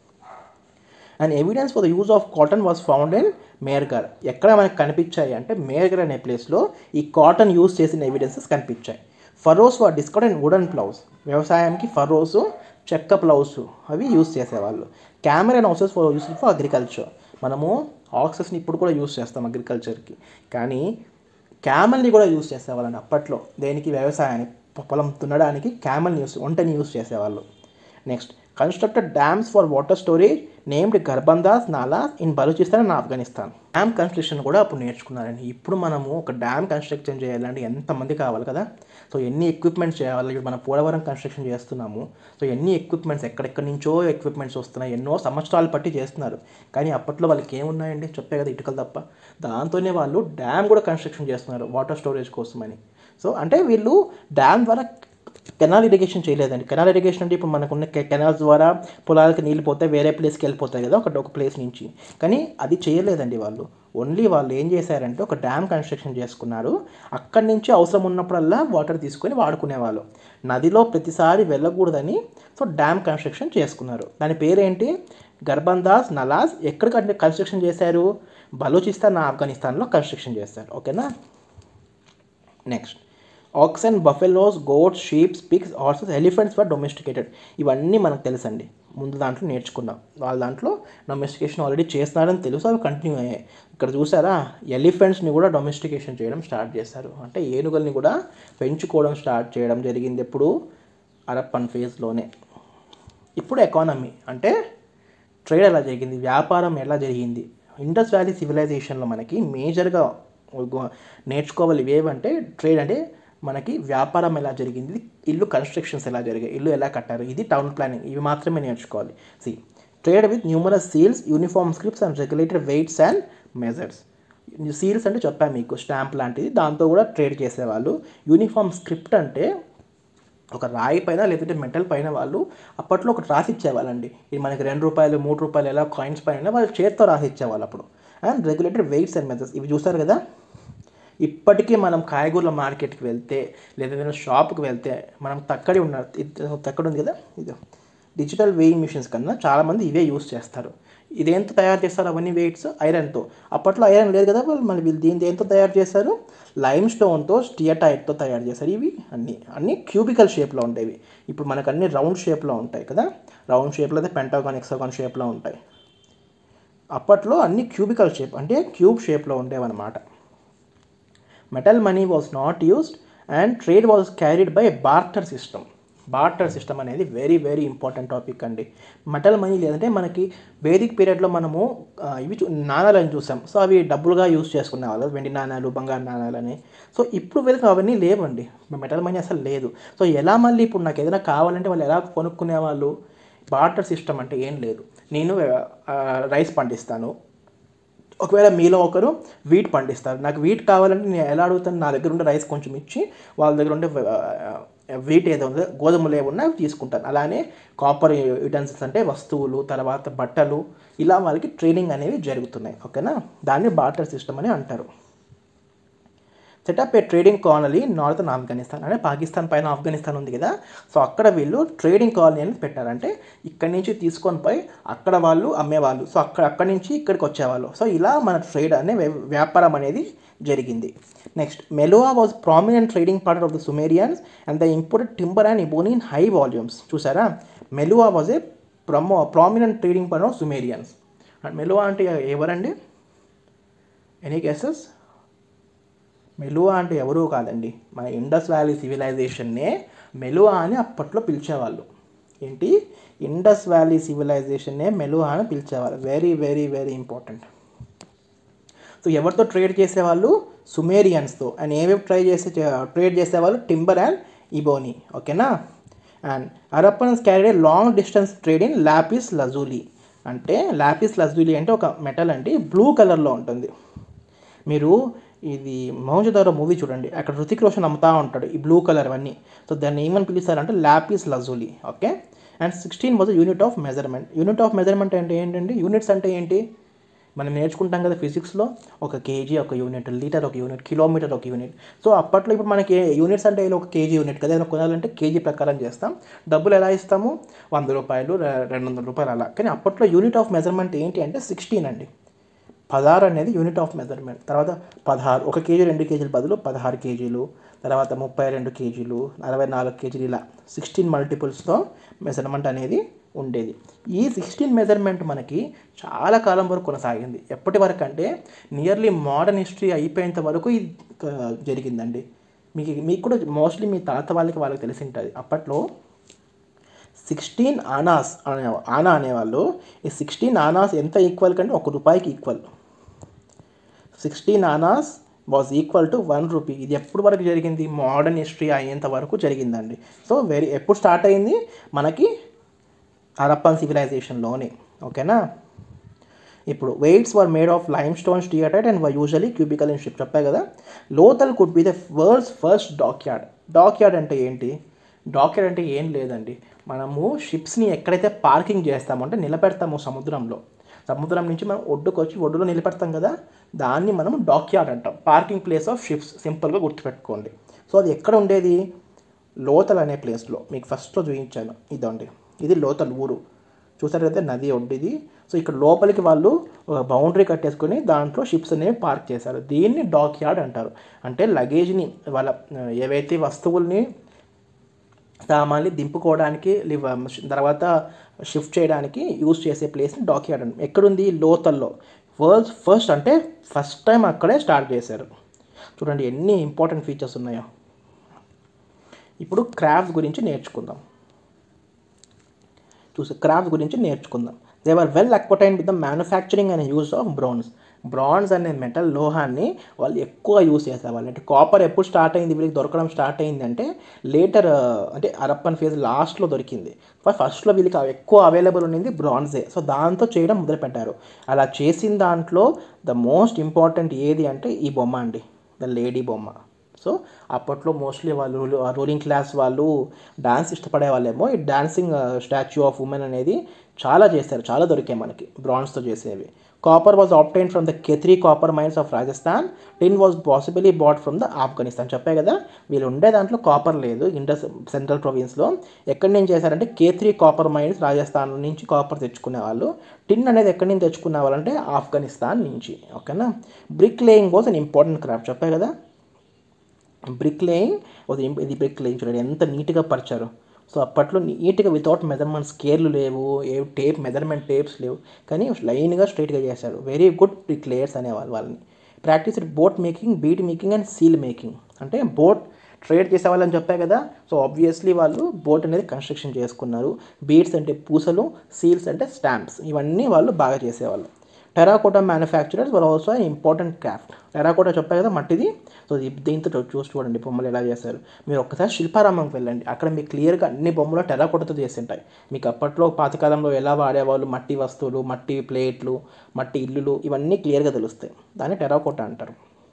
And evidence for the use of cotton was found in Mehrgarh. ఎక్కడ మనకు కనిపించాయి అంటే మేర్గర్ అనే ప్లేస్లో ఈ కాటన్ యూజ్ చేసిన ఎవిడెన్సెస్ కనిపించాయి. Furrows were discovered and wooden ploughs. వ్యవసాయానికి ఫరోస్, చెక్క ప్లౌస్ అవి యూజ్ చేసేవాళ్ళు. Camel horses for use for agriculture. మనము ఆక్సెస్ని ఇప్పుడు కూడా యూజ్ చేస్తాం అగ్రికల్చర్కి, కానీ క్యామెల్ని కూడా యూజ్ చేసేవాళ్ళండి అప్పట్లో. దేనికి? వ్యవసాయానికి, పొలం దున్నడానికి క్యామెల్ని యూస్ ఒంటని యూజ్ చేసేవాళ్ళు. Next, constructed dams for water storage named gabarbands nalas in Balochistan and Afghanistan. Dam construction కూడా అప్పుడు నేర్చుకున్నారండి. ఇప్పుడు మనము ఒక డ్యామ్ కన్స్ట్రక్షన్ చేయాలంటే ఎంతమంది కావాలి కదా. సో ఎన్ని ఎక్విప్మెంట్స్ చేయాలి. ఇప్పుడు మనం పోలవరం కన్స్ట్రక్షన్ చేస్తున్నాము. సో ఎన్ని ఎక్విప్మెంట్స్, ఎక్కడెక్కడి నుంచో ఎక్విప్మెంట్స్ వస్తున్నాయి, ఎన్నో సంవత్సరాలు పట్టి చేస్తున్నారు. కానీ అప్పట్లో వాళ్ళకి ఏమున్నాయండి? చెప్పే కదా, ఇటుకలు తప్ప. దాంతోనే వాళ్ళు డ్యామ్ కూడా కన్స్ట్రక్షన్ చేస్తున్నారు వాటర్ స్టోరేజ్ కోసమని. సో అంటే వీళ్ళు డ్యామ్ ద్వారా కెనాల్ ఇరిగేషన్ చేయలేదండి. కెనాల్ ఇరిగేషన్ అంటే ఇప్పుడు మనకున్న కెనాల్స్ ద్వారా పొలాలకి నీళ్ళు పోతాయి, వేరే ప్లేస్కి వెళ్ళిపోతాయి కదా ఒక ఒక ప్లేస్ నుంచి. కానీ అది చేయలేదండి వాళ్ళు. ఓన్లీ వాళ్ళు ఏం చేశారంటే ఒక డ్యామ్ కన్స్ట్రక్షన్ చేసుకున్నారు. అక్కడి నుంచి అవసరం ఉన్నప్పుడల్లా వాటర్ తీసుకొని వాడుకునేవాళ్ళు. నదిలో ప్రతిసారి వెళ్ళకూడదని సో డ్యామ్ కన్స్ట్రక్షన్ చేసుకున్నారు. దాని పేరేంటి? గర్బందాస్ నలాస్. ఎక్కడ కన్స్ట్రక్షన్ చేశారు? బలూచిస్తాన్, ఆఫ్ఘనిస్తాన్లో కన్స్ట్రక్షన్ చేశారు. ఓకేనా? Next, oxen, buffaloes, goats, sheeps, pigs, horses, elephants were domesticated. ఇవన్నీ మనకు తెలుసండి, ముందు దాంట్లో నేర్చుకున్నాం. వాళ్ళ దాంట్లో డొమెస్టికేషన్ ఆల్రెడీ చేస్తున్నారని తెలుసు, అవి కంటిన్యూ అయ్యాయి. ఇక్కడ చూసారా, ఎలిఫెంట్స్ని కూడా డొమెస్టికేషన్ చేయడం స్టార్ట్ చేశారు. అంటే ఏనుగుల్ని కూడా పెంచుకోవడం స్టార్ట్ చేయడం జరిగింది. ఎప్పుడు? హరప్పన్ ఫేజ్లోనే. ఇప్పుడు ఎకానమీ అంటే ట్రేడ్ ఎలా జరిగింది, వ్యాపారం ఎలా జరిగింది. ఇండస్ వ్యాలీ సివిలైజేషన్లో మనకి మేజర్గా నేర్చుకోవాలి ఇవేవంటే ట్రేడ్ అంటే మనకి వ్యాపారం ఎలా జరిగింది, ఇల్లు కన్స్ట్రక్షన్స్ ఎలా జరిగాయి, ఇల్లు ఎలా కట్టారు, ఇది టౌన్ ప్లానింగ్, ఇవి మాత్రమే నేర్చుకోవాలి. See trade with numerous seals, uniform scripts and regulated weights and measures. Seals అంటే చెప్పాను మీకు, స్టాంప్ లాంటిది, దాంతో కూడా ట్రేడ్ చేసేవాళ్ళు. యూనిఫామ్ స్క్రిప్ట్ అంటే ఒక రాయి పైన లేదంటే మెటల్ పైన వాళ్ళు అప్పట్లో ఒకటి రాసి ఇచ్చేవాళ్ళండి. ఇది మనకి రెండు రూపాయలు మూడు రూపాయలు ఎలా కాయిన్స్ పైన వాళ్ళు చేత్తో రాసి ఇచ్చేవాళ్ళు అప్పుడు. And regulated weights and measures, ఇవి చూస్తారు కదా. ఇప్పటికీ మనం కాయగూరల మార్కెట్కి వెళ్తే లేదా ఏదైనా షాప్కి వెళ్తే మనం తక్కడి ఉన్నారు, తక్కడి ఉంది కదా, ఇది డిజిటల్ వెయింగ్ మిషన్స్ కన్నా చాలామంది ఇవే యూస్ చేస్తారు. ఇదేంతో తయారు చేస్తారు అవన్నీ వెయిట్స్? ఐరన్తో. అప్పట్లో ఐరన్ లేదు కదా, వాళ్ళు మళ్ళీ వీళ్ళు దీని దేంతో తయారు చేశారు? లైమ్ స్టోన్తో, స్టియటైట్తో తయారు చేశారు. ఇవి అన్నీ అన్నీ క్యూబికల్ షేప్లో ఉంటాయి. ఇప్పుడు మనకు అన్ని రౌండ్ షేప్లో ఉంటాయి కదా, రౌండ్ షేప్లో అయితే పెంటాగాన్, హెక్సాగాన్ షేప్లో ఉంటాయి. అప్పట్లో అన్ని క్యూబికల్ షేప్ అంటే క్యూబ్ షేప్లో ఉండేవన్నమాట. Metal money was not used and trade was carried by barter system. Barter system అనేది వెరీ వెరీ ఇంపార్టెంట్ టాపిక్ అండి. మెటల్ మనీ లేదంటే మనకి వేదిక్ పీరియడ్లో మనము ఇవి నాణాలని చూసాం. సో అవి డబ్బులుగా యూజ్ చేసుకునే వాళ్ళు, వెండి నాణాలు, బంగారు నాణాలని. సో ఇప్పుడు వెళ్తే అవన్నీ లేవండి, మెటల్ మనీ అసలు లేదు. సో ఎలా మళ్ళీ ఇప్పుడు నాకు ఏదైనా కావాలంటే వాళ్ళు ఎలా కొనుక్కునే వాళ్ళు? బార్టర్ సిస్టమ్ అంటే ఏం లేదు. నేను రైస్ పండిస్తాను, ఒకవేళ మీలో ఒకరు వీట్ పండిస్తారు, నాకు వీట్ కావాలంటే నేను ఎలా అడుగుతాను? నా దగ్గర ఉండే రైస్ కొంచెం ఇచ్చి వాళ్ళ దగ్గర ఉండే వీట్ ఏదో ఉందో గోధుమలు ఏమున్నా తీసుకుంటాను. అలానే కాపర్ యుటెన్సిల్స్ అంటే వస్తువులు, తర్వాత బట్టలు, ఇలా వాళ్ళకి ట్రేడింగ్ అనేవి జరుగుతున్నాయి. ఓకేనా? దాన్ని బార్టర్ సిస్టమ్ అని అంటారు. Setup a trading colony northern Afghanistan, అంటే పాకిస్తాన్ పైన ఆఫ్ఘనిస్తాన్ ఉంది కదా, సో అక్కడ వీళ్ళు ట్రేడింగ్ కాలనీ అనేది పెట్టారంటే ఇక్కడి నుంచి తీసుకొని పోయి అక్కడ వాళ్ళు అమ్మేవాళ్ళు. సో అక్కడ అక్కడి నుంచి ఇక్కడికి వచ్చేవాళ్ళు. సో ఇలా మన ట్రేడ్ అనే వ్యాపారం అనేది జరిగింది. Next, Meluha was prominent trading partner of the Sumerians and the imported timber and ebony in high volumes. చూసారా, మెలువా వాజ్ ఏ ప్రమో prominent trading partner of Sumerians. And Meluha అంటే ఎవరండి? Any guesses? మెలువా అంటే ఎవరూ కాదండి, మన ఇండస్ వ్యాలీ సివిలైజేషన్నే మెలువా అని అప్పట్లో పిలిచేవాళ్ళు. ఏంటి? ఇండస్ వ్యాలీ సివిలైజేషన్నే మెలువా అని పిలిచేవాళ్ళు. Very very very important. So ఎవరితో ట్రేడ్ చేసేవాళ్ళు? సుమేరియన్స్తో. అండ్ ఏవేవి ట్రై చేసే ట్రేడ్ చేసేవాళ్ళు? Timber and ebony. ఓకేనా. And Harappans carried a long distance trade in lapis lazuli. అంటే లాపిస్ లజూలి అంటే ఒక మెటల్ అండి, బ్లూ కలర్లో ఉంటుంది. మీరు ఇది మోహంజోదారో మూవీ చూడండి, అక్కడ హృతిక్ రోషన్ అమ్ముతూ ఉంటాడు ఈ బ్లూ కలర్ అన్నీ. సో దాన్ని ఏమని పిలుస్తారంటే lapis lazuli. Okay. And sixteen was unit of measurement. Unit of measurement అంటే ఏంటండి? యూనిట్స్ అంటే ఏంటి మనం నేర్చుకుంటాం కదా ఫిజిక్స్లో, ఒక కేజీ ఒక యూనిట్, లీటర్ ఒక యూనిట్, కిలోమీటర్ ఒక యూనిట్. సో అప్పట్లో ఇప్పుడు మనకి యూనిట్స్ అంటే ఒక కేజీ యూనిట్ కదా, ఏదైనా కొనాలంటే కేజీ ప్రకారం చేస్తాం. డబ్బులు ఎలా ఇస్తాము? వంద రూపాయలు, రెండు వందల రూపాయలు అలా. కానీ అప్పట్లో యూనిట్ ఆఫ్ మెజర్మెంట్ ఏంటి అంటే సిక్స్టీన్ అండి. పదహారు అనేది యూనిట్ ఆఫ్ మెజర్మెంట్. తర్వాత పదహారు, ఒక కేజీ రెండు కేజీల బదులు పదహారు కేజీలు, తర్వాత ముప్పై రెండు కేజీలు, అరవై నాలుగు కేజీలు, ఇలా సిక్స్టీన్ మల్టిపుల్స్తో మెజర్మెంట్ అనేది ఉండేది. ఈ సిక్స్టీన్ మెజర్మెంట్ మనకి చాలా కాలం వరకు కొనసాగింది. ఎప్పటి వరకు అంటే నియర్లీ మోడర్న్ హిస్టరీ అయిపోయేంత వరకు ఇది జరిగిందండి. మీకు మీకు కూడా మోస్ట్లీ మీ తాత వాళ్ళకి వాళ్ళకి తెలిసి ఉంటుంది. అప్పట్లో సిక్స్టీన్ ఆనాస్ అనే ఆనా అనేవాళ్ళు. ఈ సిక్స్టీన్ ఆనాస్ ఎంత ఈక్వల్ కంటే ఒక రూపాయికి equal. Sixteen annas was equal to one rupee. ఇది ఎప్పుడు వరకు జరిగింది? మోడర్న్ హిస్టరీ అయ్యేంత వరకు జరిగిందండి. సో వెరీ ఎప్పుడు స్టార్ట్ అయింది? మనకి హరప్పన్ సివిలైజేషన్లోనే. ఓకేనా. ఇప్పుడు weights were made of limestone steatite and were usually cubical in shape. చెప్పా కదా. Lothal could be the world's first dock yard. Dock yard అంటే ఏంటి? డాక్ యార్డ్ అంటే ఏం లేదండి, మనము షిప్స్ని ఎక్కడైతే పార్కింగ్ చేస్తామో అంటే నిలబెడతాము సముద్రంలో, సముద్రం నుంచి మనం ఒడ్డుకు వచ్చి ఒడ్డులో నిలబెడతాం కదా, దాన్ని మనం డాక్ యార్డ్ అంటాం. పార్కింగ్ ప్లేస్ ఆఫ్ షిప్స్, సింపుల్గా గుర్తుపెట్టుకోండి. సో అది ఎక్కడ ఉండేది? లోథల్ అనే ప్లేస్లో. మీకు ఫస్ట్లో చూపించాను, ఇదండి, ఇది లోథల్ ఊరు. చూసారైతే నది ఒడ్డిది. సో ఇక్కడ లోపలికి వాళ్ళు బౌండరీ కట్టేసుకొని దాంట్లో షిప్స్ అనేవి పార్క్ చేశారు. దీన్ని డాక్ యార్డ్ అంటారు. అంటే లగేజ్ని, వాళ్ళ ఏవైతే వస్తువుల్ని, సామాన్లు దింపుకోవడానికి, తర్వాత షిఫ్ట్ చేయడానికి యూజ్ చేసే ప్లేస్ని డాక్ యార్డ్ అంటారు. ఎక్కడుంది? లోథల్లో. వరల్డ్స్ ఫస్ట్ అంటే ఫస్ట్ టైం అక్కడే స్టార్ట్ చేశారు. చూడండి ఎన్ని ఇంపార్టెంట్ ఫీచర్స్ ఉన్నాయో. ఇప్పుడు క్రాఫ్ట్స్ గురించి నేర్చుకుందాం. చూసి క్రాఫ్ట్స్ గురించి నేర్చుకుందాం. They were well acquainted with the manufacturing and use of bronze. Bronze అనే మెటల్ లోహాన్ని వాళ్ళు ఎక్కువ యూజ్ చేసేవాళ్ళు. అంటే కాపర్ ఎప్పుడు స్టార్ట్ అయింది వీళ్ళకి దొరకడం స్టార్ట్ అయింది అంటే లేటర్, అంటే హరప్పన్ ఫేజ్ లాస్ట్లో దొరికింది. ఫస్ట్లో వీళ్ళకి ఎక్కువ అవైలబుల్ ఉన్నది బ్రాన్జే. సో దాంతో చేయడం మొదలుపెట్టారు. అలా చేసిన దాంట్లో ద మోస్ట్ ఇంపార్టెంట్ ఏది అంటే ఈ బొమ్మ అండి, ద లేడీ బొమ్మ. సో అప్పట్లో మోస్ట్లీ వాళ్ళు రూలింగ్ క్లాస్ వాళ్ళు డాన్స్ ఇష్టపడే వాళ్ళేమో ఈ డాన్సింగ్ స్టాచ్యూ ఆఫ్ ఉమెన్ అనేది చాలా చేశారు, చాలా దొరికాయి మనకి బ్రాన్స్తో చేసేవి. Copper was obtained from the Khetri copper mines of Rajasthan. Tin was possibly bought from the Afghanistan. చెప్పే కదా, వీళ్ళు ఉండే దాంట్లో కాపర్ లేదు ఇండస్ సెంట్రల్ ప్రొవిన్స్లో. ఎక్కడి నుంచి చేశారంటే కేత్రీ కాపర్ మైన్స్ రాజస్థాన్ నుంచి కాపర్ తెచ్చుకునే వాళ్ళు. టిన్ అనేది ఎక్కడి నుంచి తెచ్చుకునే వాళ్ళు అంటే ఆఫ్ఘనిస్తాన్ నుంచి. ఓకేనా. Brick laying was an important craft. చెప్పే కదా, బ్రిక్ లేయింగ్ ఇది బ్రిక్ లేయింగ్ చూడండి ఎంత నీట్గా పరిచారు. సో అప్పట్లో నీట్గా వితౌట్ మెజర్మెంట్ స్కేర్లు లేవు, ఏ టేప్ మెజర్మెంట్ టేప్స్ లేవు, కానీ లైన్గా స్ట్రైట్గా చేశారు. వెరీ గుడ్ బ్రిక్ లేయర్స్ అనేవాళ్ళు. వాళ్ళని practice boat making, bead making and seal making. అంటే బోట్ ట్రేడ్ చేసేవాళ్ళని చెప్పాయి కదా. సో ఆబ్వియస్లీ వాళ్ళు బోట్ అనేది కన్స్ట్రక్షన్ చేసుకున్నారు. బీడ్స్ అంటే పూసలు, సీల్స్ అంటే స్టాంప్స్, ఇవన్నీ వాళ్ళు బాగా చేసేవాళ్ళు. Terracotta manufacturers were also important craft. Terracotta చెప్పాయి కదా మట్టిది. సో దీంతో చూసి చూడండి బొమ్మలు ఎలా చేశారు. మీరు ఒక్కసారి శిల్పారామంకి వెళ్ళండి, అక్కడ మీకు క్లియర్గా అన్ని బొమ్మలు టెరాకోటాతో చేసి ఉంటాయి. మీకు అప్పట్లో పాతకాలంలో ఎలా వాడేవాళ్ళు, మట్టి వస్తువులు, మట్టి ప్లేట్లు, మట్టి ఇల్లులు, ఇవన్నీ క్లియర్గా తెలుస్తాయి. దాన్ని టెరాకోటా అంటారు.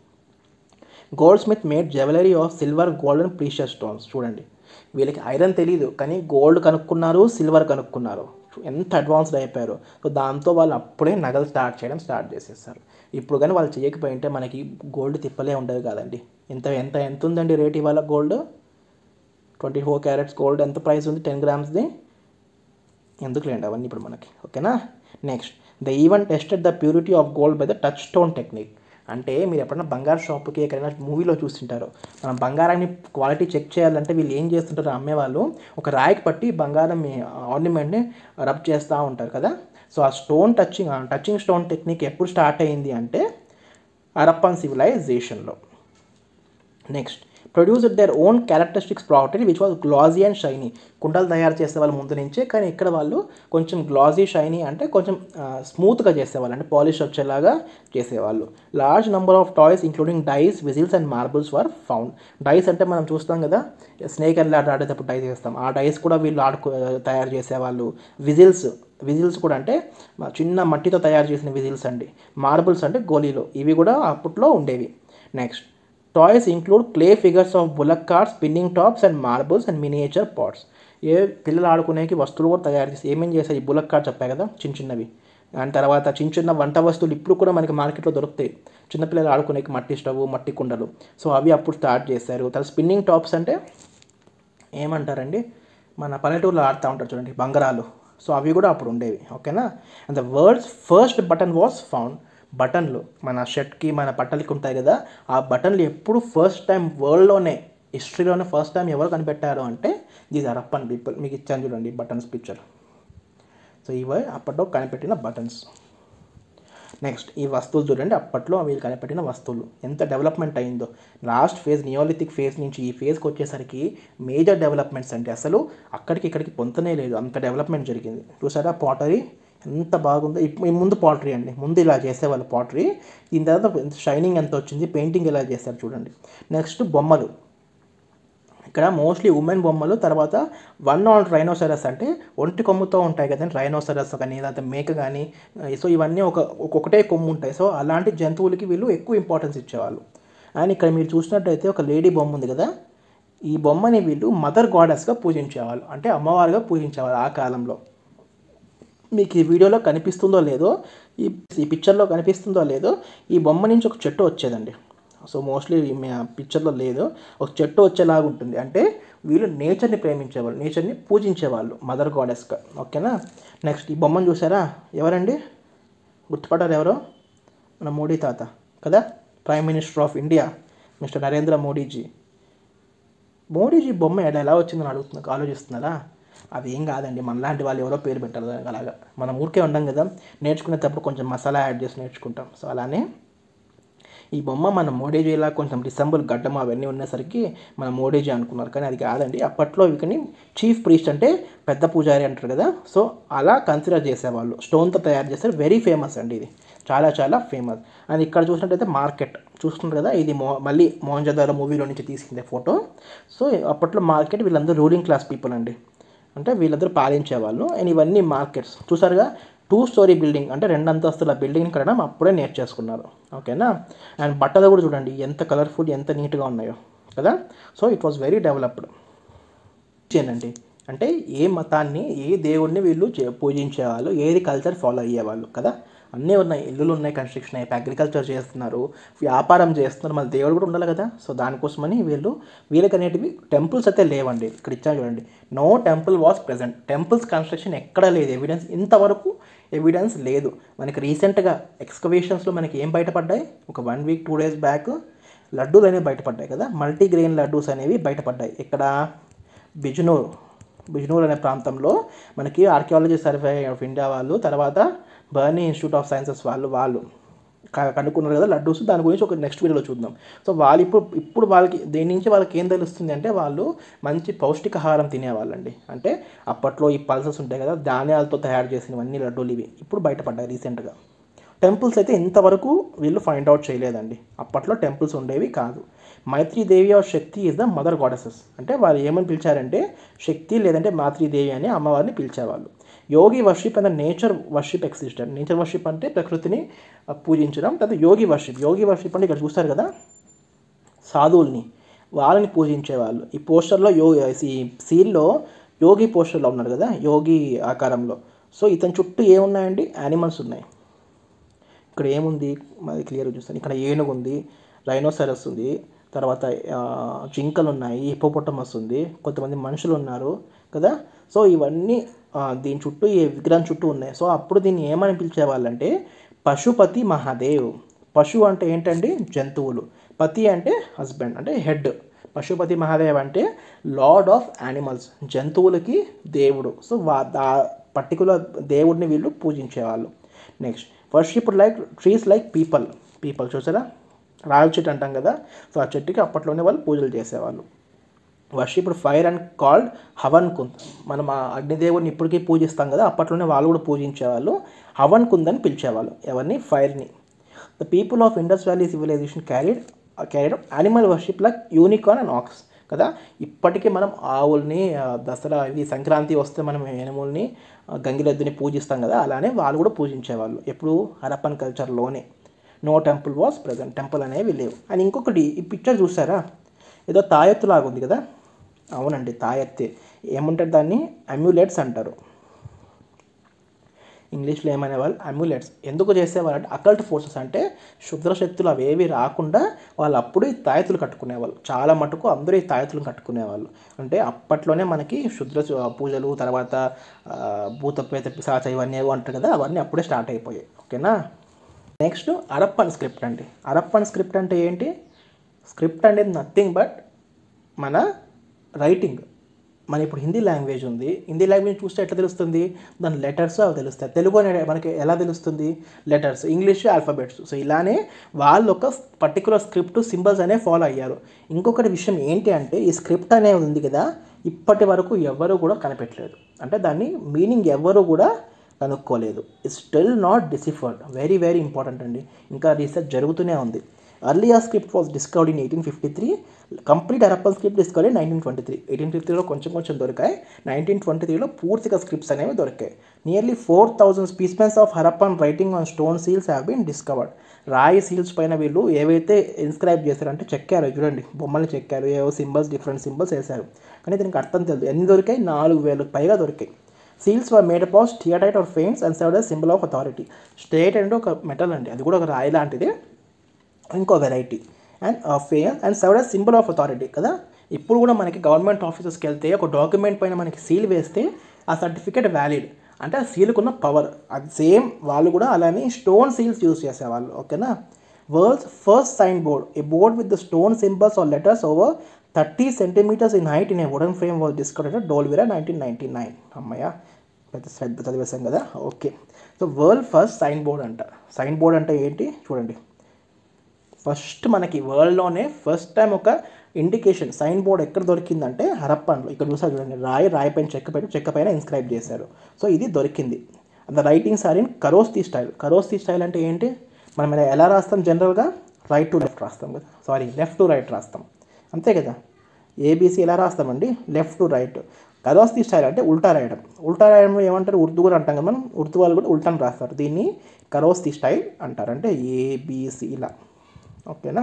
Goldsmith made jewellery of silver, gold and precious stones. చూడండి వీళ్ళకి ఐరన్ తెలియదు కానీ గోల్డ్ కనుక్కున్నారు, సిల్వర్ కనుక్కున్నారు, ఎంత అడ్వాన్స్డ్ అయిపోయారు. సో దాంతో వాళ్ళు అప్పుడే నగలు స్టార్ట్ చేయడం స్టార్ట్ చేసేస్తారు. ఇప్పుడు కానీ వాళ్ళు చేయకపోయింటే మనకి గోల్డ్ తిప్పలే ఉండేవి కాదండి. ఎంత ఎంత ఎంత ఉందండి రేట్ ఇవాళ gold? Twenty four carats gold ఎంత ప్రైస్ ఉంది టెన్ గ్రామ్స్ది? ఎందుకు లేండి అవన్నీ ఇప్పుడు మనకి. ఓకేనా. Next, the even tested the purity of gold by the touch stone technique. అంటే మీరు ఎప్పుడైనా బంగారు షాప్కి ఎక్కడైనా మూవీలో చూస్తుంటారు, మనం బంగారాన్ని క్వాలిటీ చెక్ చేయాలంటే వీళ్ళు ఏం చేస్తుంటారు, అమ్మేవాళ్ళు ఒక రాయికి పట్టి బంగారం ఆర్నమెంట్ని రబ్ చేస్తూ ఉంటారు కదా. సో ఆ stone touching touching stone technique ఎప్పుడు స్టార్ట్ అయింది అంటే హరప్పన్ సివిలైజేషన్లో. Next produced their own characteristics property which was glossy and shiny. కుండలు తయారు చేసే వాళ్ళు ముందు నుంచే, కానీ ఇక్కడ వాళ్ళు కొంచెం గ్లాజీ షైనీ అంటే కొంచెం స్మూత్గా చేసేవాళ్ళు, అంటే పాలిష్ వచ్చేలాగా చేసేవాళ్ళు. Large number of toys including dice, whistles and marbles were found. Dice అంటే మనం చూస్తాం కదా, స్నేక్ అండ్ ల్యాడర్ ఆడేటప్పుడు డైస్ చేస్తాం, ఆ డైస్ కూడా వీళ్ళు ఆడుకో తయారు చేసేవాళ్ళు. విజిల్స్ విజిల్స్ కూడా అంటే చిన్న మట్టితో తయారు చేసిన విజిల్స్ అండి. మార్బుల్స్ అంటే గోళీలు, ఇవి కూడా అప్పట్లో ఉండేవి. Next toys include clay figures of bullock carts, spinning tops and marbles and miniature pots. ఏ పిల్లలు ఆడుకునేకి వస్తువులు కూడా తయారు చేసి ఏమేం చేశారు, ఈ బుల్లక్ కార్ట్స్ చెప్పాయి కదా చిన్న చిన్నవి, దాని తర్వాత చిన్న చిన్న వంట వస్తువులు ఇప్పుడు కూడా మనకి మార్కెట్లో దొరుకుతాయి, చిన్నపిల్లలు ఆడుకునేకి మట్టి స్టవ్, మట్టి కుండలు, సో అవి అప్పుడు స్టార్ట్ చేశారు. తర్వాత స్పిన్నింగ్ టాప్స్ అంటే ఏమంటారండి, మన పల్లెటూరులో ఆడుతూ ఉంటారు చూడండి బంగారాలు, సో అవి కూడా అప్పుడు ఉండేవి. ఓకేనా. And the world's first button was found. బటన్లు మన షర్ట్కి మన బట్టలకి ఉంటాయి కదా, ఆ బటన్లు ఎప్పుడు ఫస్ట్ టైం వరల్డ్లోనే హిస్టరీలోనే ఫస్ట్ టైం ఎవరు కనిపెట్టారు అంటే దీస్ ఆర్ అప్పన్ పీపుల్. మీకు ఇచ్చాను చూడండి బటన్స్ పిక్చర్. సో ఇవి అప్పట్లో కనిపెట్టిన బటన్స్. నెక్స్ట్ ఈ వస్తువులు చూడండి, అప్పట్లో వీళ్ళు కనిపెట్టిన వస్తువులు ఎంత డెవలప్మెంట్ అయిందో. లాస్ట్ ఫేజ్ నియోలిథిక్ ఫేజ్ నుంచి ఈ ఫేజ్కి వచ్చేసరికి మేజర్ డెవలప్మెంట్స్ అంటే అసలు అక్కడికి ఇక్కడికి పొంతనే లేదు, అంత డెవలప్మెంట్ జరిగింది. చూసారా పాటరీ ఎంత బాగుందో. ఇప్పుడు ముందు పాటరీ అండి, ముందు ఇలా చేసేవాళ్ళు పాటరీ, దీని తర్వాత షైనింగ్ ఎంత వచ్చింది, పెయింటింగ్ ఎలా చేస్తారు చూడండి. నెక్స్ట్ బొమ్మలు, ఇక్కడ మోస్ట్లీ ఉమెన్ బొమ్మలు. తర్వాత వన్ ఆన్ రైనోసరస్ అంటే ఒంటి కొమ్ముతో ఉంటాయి కదండి, రైనోసరస్ కానీ లేకపోతే మేక కానీ, సో ఇవన్నీ ఒక ఒకటే కొమ్ము ఉంటాయి, సో అలాంటి జంతువులకి వీళ్ళు ఎక్కువ ఇంపార్టెన్స్ ఇచ్చేవాళ్ళు. అండ్ ఇక్కడ మీరు చూసినట్టయితే ఒక లేడీ బొమ్మ ఉంది కదా, ఈ బొమ్మని వీళ్ళు మదర్ గాడెస్గా పూజించేవాళ్ళు, అంటే అమ్మవారుగా పూజించేవాళ్ళు ఆ కాలంలో. మీకు ఈ వీడియోలో కనిపిస్తుందో లేదో, ఈ ఈ పిక్చర్లో కనిపిస్తుందో లేదో, ఈ బొమ్మ నుంచి ఒక చెట్టు వచ్చేదండి. సో మోస్ట్లీ పిక్చర్లో లేదు, ఒక చెట్టు వచ్చేలాగా ఉంటుంది, అంటే వీళ్ళు నేచర్ని ప్రేమించేవాళ్ళు, నేచర్ని పూజించేవాళ్ళు మదర్ గాడెస్గా. ఓకేనా. నెక్స్ట్ ఈ బొమ్మను చూసారా, ఎవరండి గుర్తుపడ్డారు ఎవరో, మన మోడీ తాత కదా, prime minister of India mister Narendra Modiji. Modiji బొమ్మ ఎలా ఎలా వచ్చిందని అడుగుతున్నా ఆలోచిస్తున్నారా, అది ఏం కాదండి, మనలాంటి వాళ్ళు ఎవరో పేరు పెట్టారు అలాగా, మనం ఊరికే ఉండం కదా, నేర్చుకునేటప్పుడు కొంచెం మసాలా యాడ్ చేసి నేర్చుకుంటాం, సో అలానే ఈ బొమ్మ మన మోడీజీ ఇలా కొంచెం డిసెంబర్ గడ్డం అవన్నీ ఉన్నసరికి మన మోడీజీ అనుకున్నారు, కానీ అది కాదండి. అప్పట్లో వీటిని చీఫ్ ప్రీస్ట్ అంటే పెద్ద పూజారి అంటారు కదా, సో అలా కన్సిడర్ చేసేవాళ్ళు. స్టోన్తో తయారు చేస్తారు, వెరీ ఫేమస్ అండి ఇది, చాలా చాలా ఫేమస్. అండ్ ఇక్కడ చూసినట్టయితే మార్కెట్ చూస్తున్నారు కదా, ఇది మో మళ్ళీ మోహన్జదారో మూవీలో నుంచి తీసుకుందే ఫోటో. సో అప్పట్లో మార్కెట్ వీళ్ళందరూ రూలింగ్ క్లాస్ పీపుల్ అండి, అంటే వీళ్ళందరూ పాలించేవాళ్ళు. అండ్ ఇవన్నీ మార్కెట్స్ చూసారుగా, టూ స్టోరీ బిల్డింగ్ అంటే రెండు అంతస్తుల బిల్డింగ్ కట్టడం అప్పుడే నేర్చేసుకున్నారు. ఓకేనా. అండ్ బట్టలు కూడా చూడండి ఎంత కలర్ఫుల్, ఎంత నీట్గా ఉన్నాయో కదా, so it was very developed. ఏంటంటే అంటే ఏ మతాన్ని, ఏ దేవుడిని వీళ్ళు పూజించేవాళ్ళు, ఏది కల్చర్ ఫాలో అయ్యేవాళ్ళు కదా, అన్నీ ఉన్నాయి, ఇల్లులు ఉన్నాయి, కన్స్ట్రక్షన్ అయిపోయి అగ్రికల్చర్ చేస్తున్నారు, వ్యాపారం చేస్తున్నారు, మళ్ళీ దేవుడు కూడా ఉండాలి కదా, సో దానికోసమని వీళ్ళు వీళ్ళకి అనేటివి టెంపుల్స్ అయితే లేవండి. ఇక్కడ ఇచ్చాను చూడండి, no temple was present. Temples construction ఎక్కడా లేదు, ఎవిడెన్స్ ఇంతవరకు ఎవిడెన్స్ లేదు. మనకి రీసెంట్గా ఎక్స్కవేషన్స్లో మనకి ఏం బయటపడ్డాయి, ఒక one week two days back లడ్డూలు అనేవి బయటపడ్డాయి కదా, మల్టీగ్రెయిన్ లడ్డూస్ అనేవి బయటపడ్డాయి. ఇక్కడ బిజ్నూర్ బిజ్నూర్ అనే ప్రాంతంలో మనకి ఆర్కియాలజీ సర్వే ఆఫ్ ఇండియా వాళ్ళు, తర్వాత బర్నీ ఇన్స్టిట్యూట్ ఆఫ్ సైన్సెస్ వాళ్ళు వాళ్ళు కనుక్కున్నారు కదా లడ్డూస్, దాని గురించి ఒక నెక్స్ట్ వీడియోలో చూద్దాం. సో వాళ్ళు ఇప్పుడు ఇప్పుడు వాళ్ళకి దేని నుంచి వాళ్ళకి ఏం తెలుస్తుంది అంటే వాళ్ళు మంచి పౌష్టికాహారం తినేవాళ్ళండి. అంటే అప్పట్లో ఈ పల్సెస్ ఉంటాయి కదా, ధాన్యాలతో తయారు చేసినవన్నీ లడ్డూలు ఇవి ఇప్పుడు బయటపడ్డాయి రీసెంట్గా. టెంపుల్స్ అయితే ఇంతవరకు వీళ్ళు ఫైండ్ అవుట్ చేయలేదండి, అప్పట్లో టెంపుల్స్ ఉండేవి కాదు. Maitridevi or Shakti is the mother goddesses, అంటే వాళ్ళు ఏమని పిలిచారంటే శక్తి లేదంటే మాతృదేవి అని అమ్మవారిని పిలిచేవాళ్ళు. Yogi worship and nature worship existed. Nature worship అంటే ప్రకృతిని పూజించడం. తర్వాత యోగి వర్షిప్, యోగి వర్షిప్ అంటే ఇక్కడ చూస్తారు కదా సాధువుల్ని, వాళ్ళని పూజించేవాళ్ళు. ఈ పోస్టర్లో యో ఈ సీల్లో యోగి పోస్టర్లో ఉన్నారు కదా, యోగి ఆకారంలో. సో ఇతని చుట్టూ ఏమున్నాయండి, యానిమల్స్ ఉన్నాయి. ఇక్కడ ఏముంది మాది క్లియర్గా చూస్తాను, ఇక్కడ ఏనుగు ఉంది, రైనోసరస్ ఉంది, తర్వాత జింకలు ఉన్నాయి, హిపోపొటమస్ ఉంది, కొంతమంది మనుషులు ఉన్నారు కదా. సో ఇవన్నీ దీని చుట్టూ ఈ విగ్రహం చుట్టూ ఉన్నాయి. సో అప్పుడు దీన్ని ఏమని పిలిచేవాళ్ళంటే పశుపతి మహాదేవ్. పశు అంటే ఏంటండి, జంతువులు, పతి అంటే హస్బెండ్ అంటే హెడ్. పశుపతి మహాదేవ్ అంటే లార్డ్ ఆఫ్ యానిమల్స్, జంతువులకి దేవుడు. సో వా దా పర్టికులర్ దేవుడిని వీళ్ళు పూజించేవాళ్ళు. Next worship like trees like peepal. Peepal చూసారా, రావి చెట్టు అంటాం కదా, సో ఆ చెట్టుకి అప్పట్లోనే వాళ్ళు పూజలు చేసేవాళ్ళు. Worshipped fire and called havan kund. మనం ఆ అగ్నిదేవుడిని ఇప్పటికీ పూజిస్తాం కదా, అప్పట్లోనే వాళ్ళు కూడా పూజించేవాళ్ళు. హవన్ కుంద్ అని పిలిచేవాళ్ళు ఎవరిని, ఫైర్ని. The people of Indus valley civilisation carried carried animal worship like unicorn and ox కదా. ఇప్పటికీ మనం ఆవుల్ని, దసరా ఇది సంక్రాంతి వస్తే మనం ఏనుముల్ని, గంగిరెద్దుని పూజిస్తాం కదా, అలానే వాళ్ళు కూడా పూజించేవాళ్ళు. ఎప్పుడు హరప్పన్ కల్చర్లోనే. No temple was present, temple అనేవి లేవు. అండ్ ఇంకొకటి, ఈ పిక్చర్ చూసారా, ఏదో తాయెత్తు లాగా ఉంది కదా. అవునండి, తాయెత్తే. ఏమంటారు దాన్ని, అమ్యులెట్స్ అంటారు. ఇంగ్లీష్లో ఏమనే వాళ్ళు, అమ్యులెట్స్. ఎందుకు చేసేవాళ్ళు అంటే అకల్ట్ ఫోర్సెస్, అంటే శుద్ర శక్తులు అవేవి రాకుండా వాళ్ళు అప్పుడు ఈ తాయెత్తులు కట్టుకునేవాళ్ళు. చాలా మటుకు అందరూ ఈ తాయెత్తులు కట్టుకునేవాళ్ళు. అంటే అప్పట్లోనే మనకి శుద్ర పూజలు, తర్వాత భూత ప్రేత పిశాచ ఇవన్నీ ఏవో అంటారు కదా, అవన్నీ అప్పుడే స్టార్ట్ అయిపోయాయి. ఓకేనా. నెక్స్ట్ హరప్పన్ స్క్రిప్ట్ అండి. హరప్పన్ స్క్రిప్ట్ అంటే ఏంటి, స్క్రిప్ట్ అనేది నథింగ్ బట్ మన రైటింగ్. మన ఇప్పుడు హిందీ లాంగ్వేజ్ ఉంది, హిందీ లాంగ్వేజ్ చూస్తే ఎట్లా తెలుస్తుంది, దాని లెటర్స్ అవి తెలుస్తాయి. తెలుగు అనే మనకి ఎలా తెలుస్తుంది, లెటర్స్. English alphabets. సో ఇలానే వాళ్ళు ఒక పర్టికులర్ స్క్రిప్ట్, సింబల్స్ అనేవి ఫాలో అయ్యారు. ఇంకొకటి విషయం ఏంటి అంటే, ఈ స్క్రిప్ట్ అనేది ఉంది కదా, ఇప్పటి వరకు ఎవరు కూడా కనిపెట్టలేదు. అంటే దాన్ని మీనింగ్ ఎవరు కూడా కనుక్కోలేదు. It's still not deciphered. Very very important అండి, ఇంకా రీసెర్చ్ జరుగుతూనే ఉంది. Earlier script was discovered in eighteen fifty-three. Complete Harappan script discovered in nineteen twenty-three. eighteen fifty-three లో కొంచెం కొంచెం దొరికాయి. నైన్టీన్ ట్వంటీ త్రీలో పూర్తిగా స్క్రిప్ట్స్ అనేవి దొరికాయి. Nearly four thousand specimens of Harappan writing on stone seals have been discovered. రాయి సీల్స్ పైన వీళ్ళు ఏవైతే ఇన్స్క్రైబ్ చేశారంటే చెక్కారు, చూడండి బొమ్మలు చెక్కారు, ఏవో సింబల్స్, డిఫరెంట్ సింబల్స్ వేశారు. కానీ దీనికి అర్థం తెలియదు. ఎన్ని దొరికాయి, నాలుగు వేలకు పైగా దొరికాయి. Seals were made up of steatite or faience and served as symbol of authority. State అంటే ఒక మెటల్ అండి, అది కూడా ఒక రాయి లాంటిది, ఇంకో variety. And fame and served as symbol of authority కదా. ఇప్పుడు కూడా మనకి గవర్నమెంట్ ఆఫీసెస్కి వెళ్తే ఒక డాక్యుమెంట్ పైన మనకి సీల్ వేస్తే ఆ సర్టిఫికేట్ వ్యాలిడ్, అంటే ఆ సీల్కున్న పవర్. అది సేమ్ వాళ్ళు కూడా అలానే స్టోన్ సీల్స్ యూజ్ చేసేవాళ్ళు. ఓకేనా. World's first sign board, a board with the stone symbols or letters over thirty centimetres in height in a wooden frame was discovered at Dholavira nineteen ninety nine. అమ్మయ్య, పెద్ద శ్రద్ధ చదివేశాం కదా. Okay. So world first sign board అంట. సైన్ బోర్డ్ అంటే ఏంటి చూడండి, ఫస్ట్ మనకి వరల్డ్లోనే ఫస్ట్ టైం ఒక ఇండికేషన్ సైన్ బోర్డ్ ఎక్కడ దొరికిందంటే హరప్పన్లో. ఇక్కడ చూసారు చూడండి, రాయి రాయి పైన చెక్క పెట్టి చెక్క పైన ఇన్స్క్రైబ్ చేశారు. సో ఇది దొరికింది. The writings are in Kharosthi style. Kharosthi style అంటే ఏంటి, మనం ఎలా రాస్తాం జనరల్గా, రైట్ టు లెఫ్ట్ రాస్తాం కదా, సారీ లెఫ్ట్ టు రైట్ రాస్తాం, అంతే కదా. ఏబీసీ ఎలా రాస్తామండి, left to right. Kharosthi style అంటే ఉల్టా రాయడం. ఉల్టా రాయడంలో ఏమంటారు, ఉర్దూ కూడా అంటాం కదా మనం, ఉర్దూ వాళ్ళు కూడా ఉల్టాను రాస్తారు. దీన్ని కరోస్తి స్టైల్ అంటారు, అంటే ఏబీసీ ఇలా. ఓకేనా.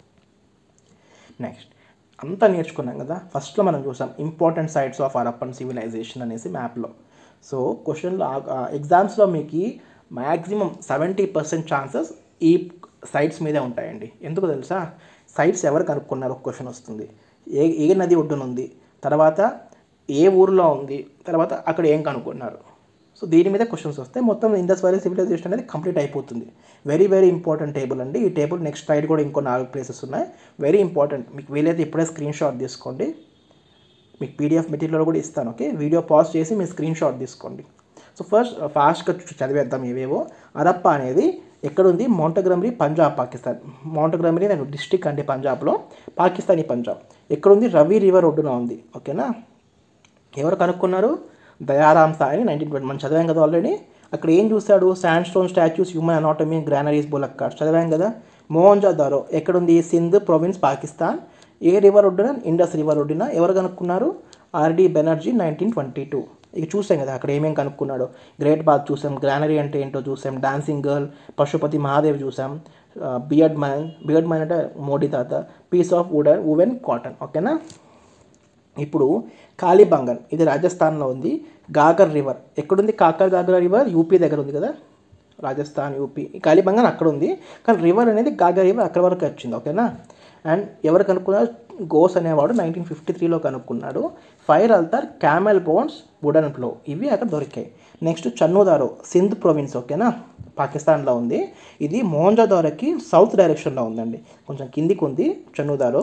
నెక్స్ట్ అంతా నేర్చుకున్నాం కదా. ఫస్ట్లో మనం చూసాం important sites of Harappan civilisation అనేసి మ్యాప్లో. సో క్వశ్చన్లో ఎగ్జామ్స్లో మీకు మ్యాక్సిమం సెవెంటీ పర్సెంట్ ఛాన్సెస్ ఈ సైట్స్ మీదే ఉంటాయండి. ఎందుకు తెలుసా, సైట్స్ ఎవరు కనుక్కున్నారు ఒక క్వశ్చన్ వస్తుంది, ఏ ఏ నది ఒడ్డున ఉంది, తర్వాత ఏ ఊరిలో ఉంది, తర్వాత అక్కడ ఏం కనుక్కున్నారు. సో దీని మీద క్వశ్చన్స్ వస్తాయి. మొత్తం ఇండస్ వ్యాలీ సివిలైజేషన్ అనేది కంప్లీట్ అయిపోతుంది. వెరీ వెరీ ఇంపార్టెంట్ టేబుల్ అండి ఈ టేబుల్. నెక్స్ట్ స్లైడ్ కూడా ఇంకో నాలుగు ప్లేసెస్ ఉన్నాయి, వెరీ ఇంపార్టెంట్. మీకు వీలైతే ఇప్పుడే స్క్రీన్ షాట్ తీసుకోండి, మీకు పీడిఎఫ్ మెటీరియల్ కూడా ఇస్తాను. ఓకే, వీడియో పాజ్ చేసి మీరు స్క్రీన్ షాట్ తీసుకోండి. సో ఫస్ట్ ఫాస్ట్గా చదివేద్దాం ఏవేవో. హరప్పా అనేది ఎక్కడుంది, మౌంటగ్రమరీ, పంజాబ్, పాకిస్తాన్. మౌంటగ్రమరీ నేను డిస్టిక్ అండి పంజాబ్లో, పాకిస్తానీ పంజాబ్. ఎక్కడుంది, రవి రివర్ ఒడ్డున ఉంది. ఓకేనా. ఎవరు కనుక్కున్నారు, దయారామ్ సాయని నైన్టీన్ ట్వంటీ. మనం చదివాం కదా ఆల్రెడీ. అక్కడ ఏం చూస్తాడు, sand stone statues, human anatomy, granaries, bullock carts చదివాం కదా. మోహన్జోదారో ఎక్కడుంది, సింధ్ ప్రొవిన్స్, పాకిస్తాన్. ఏ రివర్ ఒడ్డున, ఇండస్ రివర్ ఒడ్డున. ఎవరు కనుక్కున్నారు, R D Banerjee nineteen twenty two. ఇక చూసాం కదా అక్కడ ఏమేమి కనుక్కున్నాడు. గ్రేట్ బాత్ చూసాం, గ్రానరీ అంటే ఏంటో చూసాం, డాన్సింగ్ గర్ల్, పశుపతి మహాదేవ్ చూసాం, బియర్డ్ మ్యాన్, బియర్డ్ మ్యాన్ అంటే మోడీ తాత, piece of wooden woven cotton. ఓకేనా. ఇప్పుడు కాళీబంగన్, ఇది రాజస్థాన్లో ఉంది. గాగర్ రివర్ ఎక్కడుంది, కాకర్ గాగర్ రివర్ యూపీ దగ్గర ఉంది కదా, రాజస్థాన్ యూపీ. కాళీబంగన్ అక్కడ ఉంది, కానీ రివర్ అనేది గాగర్ రివర్ అక్కడ వరకు వచ్చింది. ఓకేనా. అండ్ ఎవరు కనుక్కున్నారు, గోస్ అనేవాడు నైన్టీన్ ఫిఫ్టీ త్రీలో కనుక్కున్నాడు. Fire altar, camel bones, wooden plough, ఇవి అక్కడ దొరికాయి. Next Chanhudaro, Sindh province. ఓకేనా, పాకిస్తాన్లో ఉంది. ఇది మోహన్జోదారోకి సౌత్ డైరెక్షన్లో ఉందండి, కొంచెం కిందికి ఉంది Chanhudaro.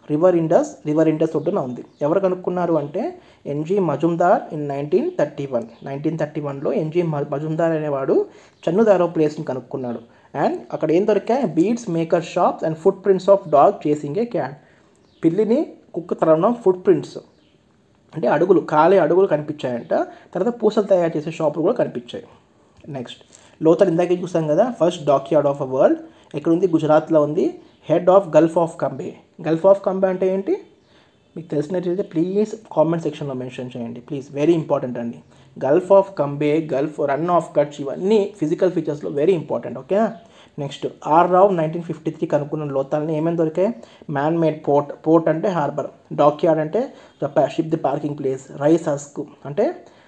River Indus river Indus ఒడ్డున ఉంది. ఎవరు కనుక్కున్నారు అంటే N G Majumdar in nineteen thirty one nineteen thirty వన్లో ఎన్జి మజుందార్ అనేవాడు చన్నుదారో ప్లేస్ని కనుక్కున్నాడు. అండ్ అక్కడ ఏం దొరికాయి, beads maker shops and footprints of dog chasing a cat. పిల్లిని కుక్క తరవడం ఫుట్ ప్రింట్స్ అంటే అడుగులు, కాలే అడుగులు కనిపించాయంట. తర్వాత పూసలు తయారు చేసే షాపులు కూడా కనిపించాయి. నెక్స్ట్ లోతల్ ఇందాకే చూసాం కదా, first dock yard of a world ఎక్కడుంది, గుజరాత్లో ఉంది. Head of gulf of Cambay. Gulf of Cambay అంటే ఏంటి మీకు తెలిసినట్లయితే ప్లీజ్ కామెంట్ సెక్షన్లో మెన్షన్ చేయండి ప్లీజ్, వెరీ ఇంపార్టెంట్ అండి. Gulf of Cambay, gulf run of Kutch ఇవన్నీ ఫిజికల్ ఫీచర్స్లో very important. Okay. Next R Rao nineteen fifty three కనుక్కున్న లోతాలని ఏమేమి దొరికాయి, మ్యాన్ మేడ్ పోర్ట్, పోర్ట్ అంటే హార్బర్, డాక్ యార్డ్ అంటే ship the parking place, rice husk అంటే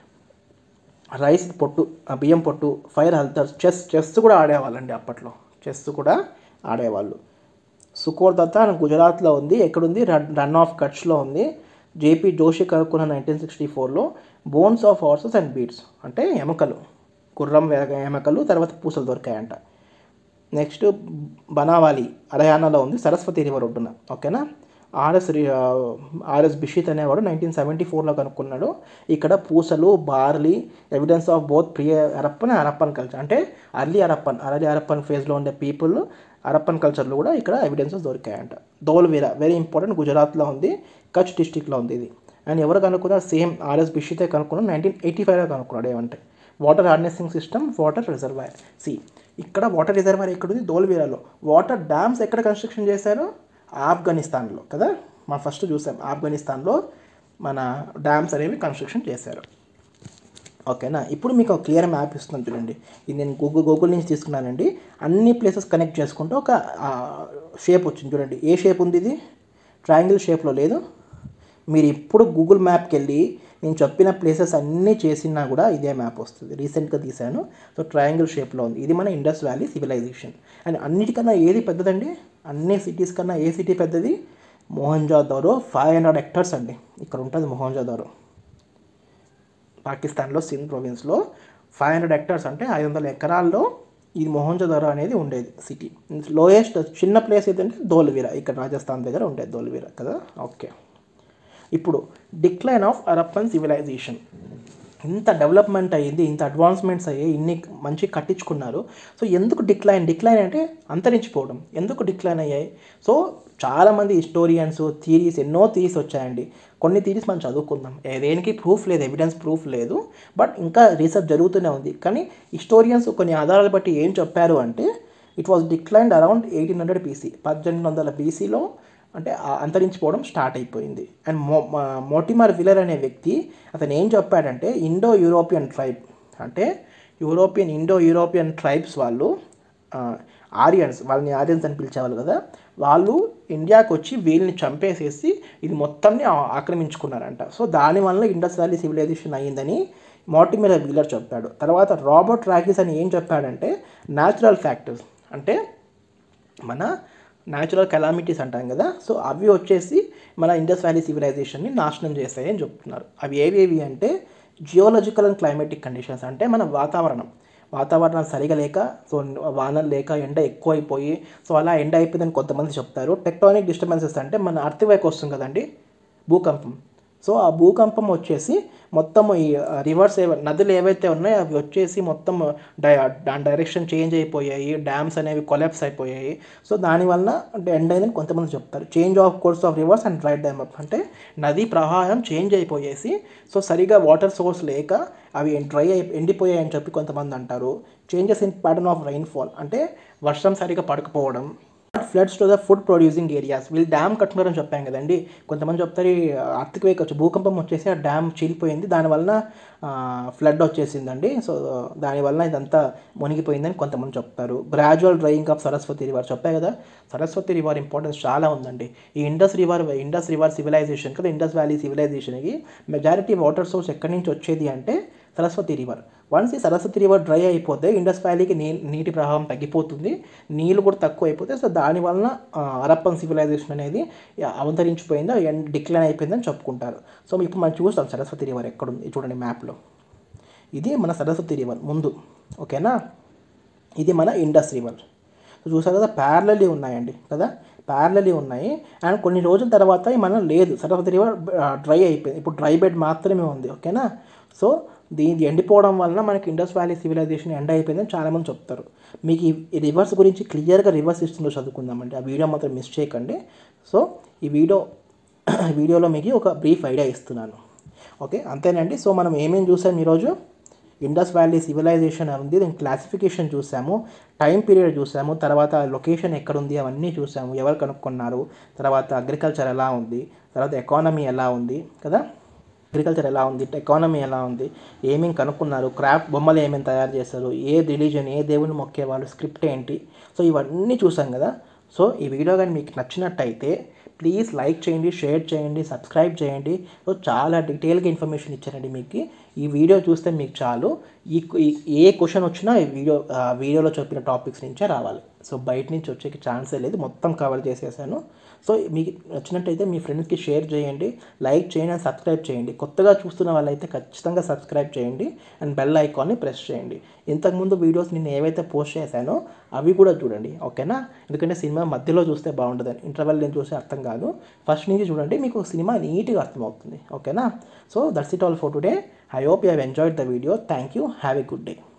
రైస్ పొట్టు, బియ్యం పొట్టు, ఫైర్ హల్తర్స్, చెస్ చెస్ కూడా ఆడేవాళ్ళండి అప్పట్లో, చెస్ కూడా ఆడేవాళ్ళు. సుకోర్ దత్తా గుజరాత్లో ఉంది. ఎక్కడుంది, రన్ ఆఫ్ కట్చ్లో ఉంది. జేపీ జోషి కనుక్కున్న నైన్టీన్ సిక్స్టీ ఫోర్లో bones of horses and beads అంటే ఎముకలు, గుర్రం ఎముకలు, తర్వాత పూసలు దొరికాయంట. నెక్స్ట్ బనావాలి హర్యానాలో ఉంది, సరస్వతి రివర్ ఒడ్డున. ఓకేనా. ఆర్ఎస్ ఆర్ఎస్ బిషిత్ అనేవాడు నైన్టీన్ సెవెంటీ ఫోర్లో కనుక్కున్నాడు. ఇక్కడ పూసలు, barley, evidence of both pre Harappan Harappan culture అంటే అర్లీ హరప్పన్ అర్లీ హరప్పన్ ఫేజ్లో ఉండే పీపుల్ హరప్పన్ కల్చర్లో కూడా ఇక్కడ ఎవిడెన్సెస్ దొరికాయంట. ధోల్వీరా వెరీ ఇంపార్టెంట్, గుజరాత్లో ఉంది, కచ్ డిస్టిక్లో ఉంది ఇది. అండ్ ఎవరు కనుక్కున్నారు, సేమ్ ఆర్ఎస్ బిషితే కనుక్కున్నాడు, నైన్టీన్ ఎయిటీ ఫైవ్లో కనుక్కున్నాడు. ఏమంటే water harnessing system, water reservoir. See ఇక్కడ వాటర్ రిజర్వాయర్ ఎక్కడుంది, ధోల్వీరాలో. వాటర్ డ్యామ్స్ ఎక్కడ కన్స్ట్రక్షన్ చేశారు, ఆఫ్ఘనిస్తాన్లో కదా. మనం ఫస్ట్ చూసాం ఆఫ్ఘనిస్తాన్లో మన డ్యామ్స్ అనేవి కన్స్ట్రక్షన్ చేశారు. ఓకేనా. ఇప్పుడు మీకు ఒక క్లియర్ మ్యాప్ ఇస్తున్నాను చూడండి. ఇది నేను గూగుల్ గూగుల్ నుంచి తీసుకున్నానండి. అన్ని ప్లేసెస్ కనెక్ట్ చేసుకుంటూ ఒక షేప్ వచ్చింది చూడండి. ఏ షేప్ ఉంది, ఇది ట్రయాంగిల్ షేప్లో లేదు. మీరు ఇప్పుడు గూగుల్ మ్యాప్కి వెళ్ళి నేను చెప్పిన ప్లేసెస్ అన్నీ చేసినా కూడా ఇదే మ్యాప్ వస్తుంది. రీసెంట్గా తీశాను. సో ట్రయాంగిల్ షేప్లో ఉంది. ఇది మన ఇండస్ వ్యాలీ సివిలైజేషన్. అండ్ అన్నిటికన్నా ఏది పెద్దదండి, అన్ని సిటీస్ కన్నా ఏ సిటీ పెద్దది, మొహంజోదారో. ఫైవ్ హండ్రెడ్ హెక్టర్స్ అండి ఇక్కడ ఉంటుంది మొహంజోదారో. పాకిస్తాన్లో సింధ్ ప్రొవిన్స్లో ఫైవ్ హండ్రెడ్ హెక్టర్స్ అంటే ఐదు వందల ఎకరాల్లో ఇది మొహంజోదారో అనేది ఉండేది సిటీ. లోయెస్ట్ చిన్న ప్లేస్ ఏదంటే ధోల్వీరా, ఇక్కడ రాజస్థాన్ దగ్గర ఉండేది ధోల్వీరా కదా. ఓకే. ఇప్పుడు డిక్లైన్ ఆఫ్ హరప్పన్ సివిలైజేషన్. ఇంత డెవలప్మెంట్ అయ్యింది, ఇంత అడ్వాన్స్మెంట్స్ అయ్యాయి, ఇన్ని మంచి కట్టించుకున్నారు. సో ఎందుకు డిక్లైన్ డిక్లైన్ అంటే అంతరించిపోవడం. ఎందుకు డిక్లైన్ అయ్యాయి? సో చాలామంది హిస్టోరియన్స్ థీరీస్ ఎన్నో థీరీస్ వచ్చాయండి. కొన్ని థీరీస్ మనం చదువుకుందాం, దేనికి ప్రూఫ్ లేదు, ఎవిడెన్స్ ప్రూఫ్ లేదు, బట్ ఇంకా రీసెర్చ్ జరుగుతూనే ఉంది. కానీ హిస్టోరియన్స్ కొన్ని ఆధారాలు బట్టి ఏం చెప్పారు అంటే it was declined around eighteen hundred BC, పద్దెనిమిది వందల బీసీలో అంటే అంతరించిపోవడం స్టార్ట్ అయిపోయింది. అండ్ మో మోటిమర్ విలర్ అనే వ్యక్తి అతను ఏం చెప్పాడంటే ఇండో యూరోపియన్ ట్రైబ్ అంటే యూరోపియన్ ఇండో యూరోపియన్ ట్రైబ్స్ వాళ్ళు ఆరియన్స్, వాళ్ళని ఆరియన్స్ అని పిలిచేవాళ్ళు కదా, వాళ్ళు ఇండియాకి వచ్చి వీళ్ళని చంపేసేసి ఇది మొత్తాన్ని ఆక్రమించుకున్నారంట. సో దానివల్ల ఇండస్ వ్యాలీ సివిలైజేషన్ అయ్యిందని మోటిమర్ విలర్ చెప్పాడు. తర్వాత రాబర్ట్ రాకిస్ అని ఏం చెప్పాడంటే న్యాచురల్ ఫ్యాక్టర్స్ అంటే మన న్యాచురల్ కెలామిటీస్ అంటాం కదా, సో అవి వచ్చేసి మన ఇండస్ వ్యాలీ సివిలైజేషన్ని నాశనం చేస్తాయి అని చెప్తున్నారు. అవి ఏవేవి అంటే జియోలజికల్ అండ్ క్లైమేటిక్ కండిషన్స్ అంటే మన వాతావరణం వాతావరణం సరిగా లేక, సో వానలు లేక ఎండ ఎక్కువైపోయి, సో అలా ఎండ అయిపోయిందని కొంతమంది చెప్తారు. టెక్టానిక్ డిస్టర్బెన్సెస్ అంటే మన అర్త్ వైపు వస్తుంది కదండి భూకంపం, సో ఆ భూకంపం వచ్చేసి మొత్తం ఈ రివర్స్ ఏవ నదులు ఏవైతే ఉన్నాయో అవి వచ్చేసి మొత్తం డై దాని డైరెక్షన్ చేంజ్ అయిపోయాయి, డ్యామ్స్ అనేవి కొలాప్స్ అయిపోయాయి. సో దానివల్ల అంటే ఎండ్ అయిందని కొంతమంది చెప్తారు. Change of course of rivers and dry dam up అంటే నదీ ప్రవాహం చేంజ్ అయిపోయేసి, సో సరిగా వాటర్ సోర్స్ లేక అవి డ్రై అయి ఎండిపోయాయని చెప్పి కొంతమంది అంటారు. Changes in pattern of rainfall అంటే వర్షం సరిగా పడకపోవడం. Floods to the food producing areas, వీళ్ళు డ్యామ్ కట్టుకున్నారని చెప్పాం కదండి. కొంతమంది చెప్తారు అర్త్క్వేక్ వచ్చి భూకంపం వచ్చేసి ఆ డ్యామ్ చీలిపోయింది, దానివల్ల ఫ్లడ్ వచ్చేసిందండి, సో దానివల్ల ఇదంతా మునిగిపోయిందని కొంతమంది చెప్తారు. Gradual drying of Saraswati river చెప్పాయి కదా, సరస్వతి రివర్ ఇంపార్టెన్స్ చాలా ఉందండి. ఈ Indus river Indus river civilisation కదా, ఇండస్ వ్యాలీ సివిలైజేషన్కి మెజారిటీ వాటర్ సోర్స్ ఎక్కడి నుంచి వచ్చేది అంటే సరస్వతి రివర్. వన్స్ ఈ సరస్వతి రివర్ డ్రై అయిపోతే ఇండస్ వ్యాలీకి నీ నీటి ప్రవాహం తగ్గిపోతుంది, నీళ్ళు కూడా తక్కువ అయిపోతాయి. సో దానివల్ల హరప్పన్ సివిలైజేషన్ అనేది అవతరించిపోయిందో డిక్లైన్ అయిపోయిందని చెప్పుకుంటారు. సో ఇప్పుడు మనం చూస్తాం సరస్వతి రివర్ ఎక్కడుంది చూడండి మ్యాప్లో. ఇది మన సరస్వతి రివర్ ముందు, ఓకేనా. ఇది మన ఇండస్ రివర్. చూసారు కదా, ప్యారలీ ఉన్నాయండి కదా, ప్యారలీ ఉన్నాయి. అండ్ కొన్ని రోజుల తర్వాత మనం లేదు, సరస్వతి రివర్ డ్రై అయిపోయింది, ఇప్పుడు డ్రై బెడ్ మాత్రమే ఉంది. ఓకేనా. సో దీని ఎండిపోవడం వలన మనకి ఇండస్ వ్యాలీ సివిలైజేషన్ ఎండ్ అయిపోయిందని చాలామంది చెప్తారు. మీకు ఈ రివర్స్ గురించి క్లియర్గా రివర్స్ హిస్టరీలో చదువుకుందామండి, ఆ వీడియో మాత్రం మిస్ చేయకండి. సో ఈ వీడియో వీడియోలో మీకు ఒక బ్రీఫ్ ఐడియా ఇస్తున్నాను. ఓకే, అంతేనండి. సో మనం ఏమేమి చూసాం ఈరోజు, ఇండస్ వ్యాలీ సివిలైజేషన్ ఉంది, దీని క్లాసిఫికేషన్ చూసాము, టైం పీరియడ్ చూసాము, తర్వాత లొకేషన్ ఎక్కడుంది అవన్నీ చూసాము, ఎవరు కనుక్కున్నారు, తర్వాత అగ్రికల్చర్ ఎలా ఉంది, తర్వాత ఎకానమీ ఎలా ఉంది కదా, అగ్రికల్చర్ ఎలా ఉంది, ఎకానమీ ఎలా ఉంది, ఏమేమి కనుక్కున్నారు, క్రాఫ్ట్ బొమ్మలు ఏమేమి తయారు చేస్తారు, ఏ రిలీజన్, ఏ దేవుని మొక్కేవాళ్ళు, స్క్రిప్ట్ ఏంటి, సో ఇవన్నీ చూసాం కదా. సో ఈ వీడియో కానీ మీకు నచ్చినట్టయితే ప్లీజ్ లైక్ చేయండి, షేర్ చేయండి, సబ్స్క్రైబ్ చేయండి. సో చాలా డీటెయిల్గా ఇన్ఫర్మేషన్ ఇచ్చానండి మీకు. ఈ వీడియో చూస్తే మీకు చాలు, ఈ ఏ క్వశ్చన్ వచ్చినా ఈ వీడియో వీడియోలో చెప్పిన టాపిక్స్ నుంచే రావాలి. సో బయట నుంచి వచ్చే ఛాన్సే లేదు, మొత్తం కవర్ చేసేసాను. సో మీకు నచ్చినట్టయితే మీ ఫ్రెండ్స్కి షేర్ చేయండి, లైక్ చేయండి అండ్ సబ్స్క్రైబ్ చేయండి. కొత్తగా చూస్తున్న వాళ్ళైతే ఖచ్చితంగా సబ్స్క్రైబ్ చేయండి అండ్ బెల్ ఐకాన్ని ప్రెస్ చేయండి. ఇంతకుముందు వీడియోస్ నేను ఏవైతే పోస్ట్ చేశానో అవి కూడా చూడండి. ఓకేనా, ఎందుకంటే సినిమా మధ్యలో చూస్తే బాగుంటుందని, ఇంటర్వెల్ నేను చూస్తే అర్థం కాదు, ఫస్ట్ నుంచి చూడండి, మీకు సినిమా నీట్గా అర్థమవుతుంది. ఓకేనా. So that's it all for today. I hope you have enjoyed the video. Thank you. Have a good day.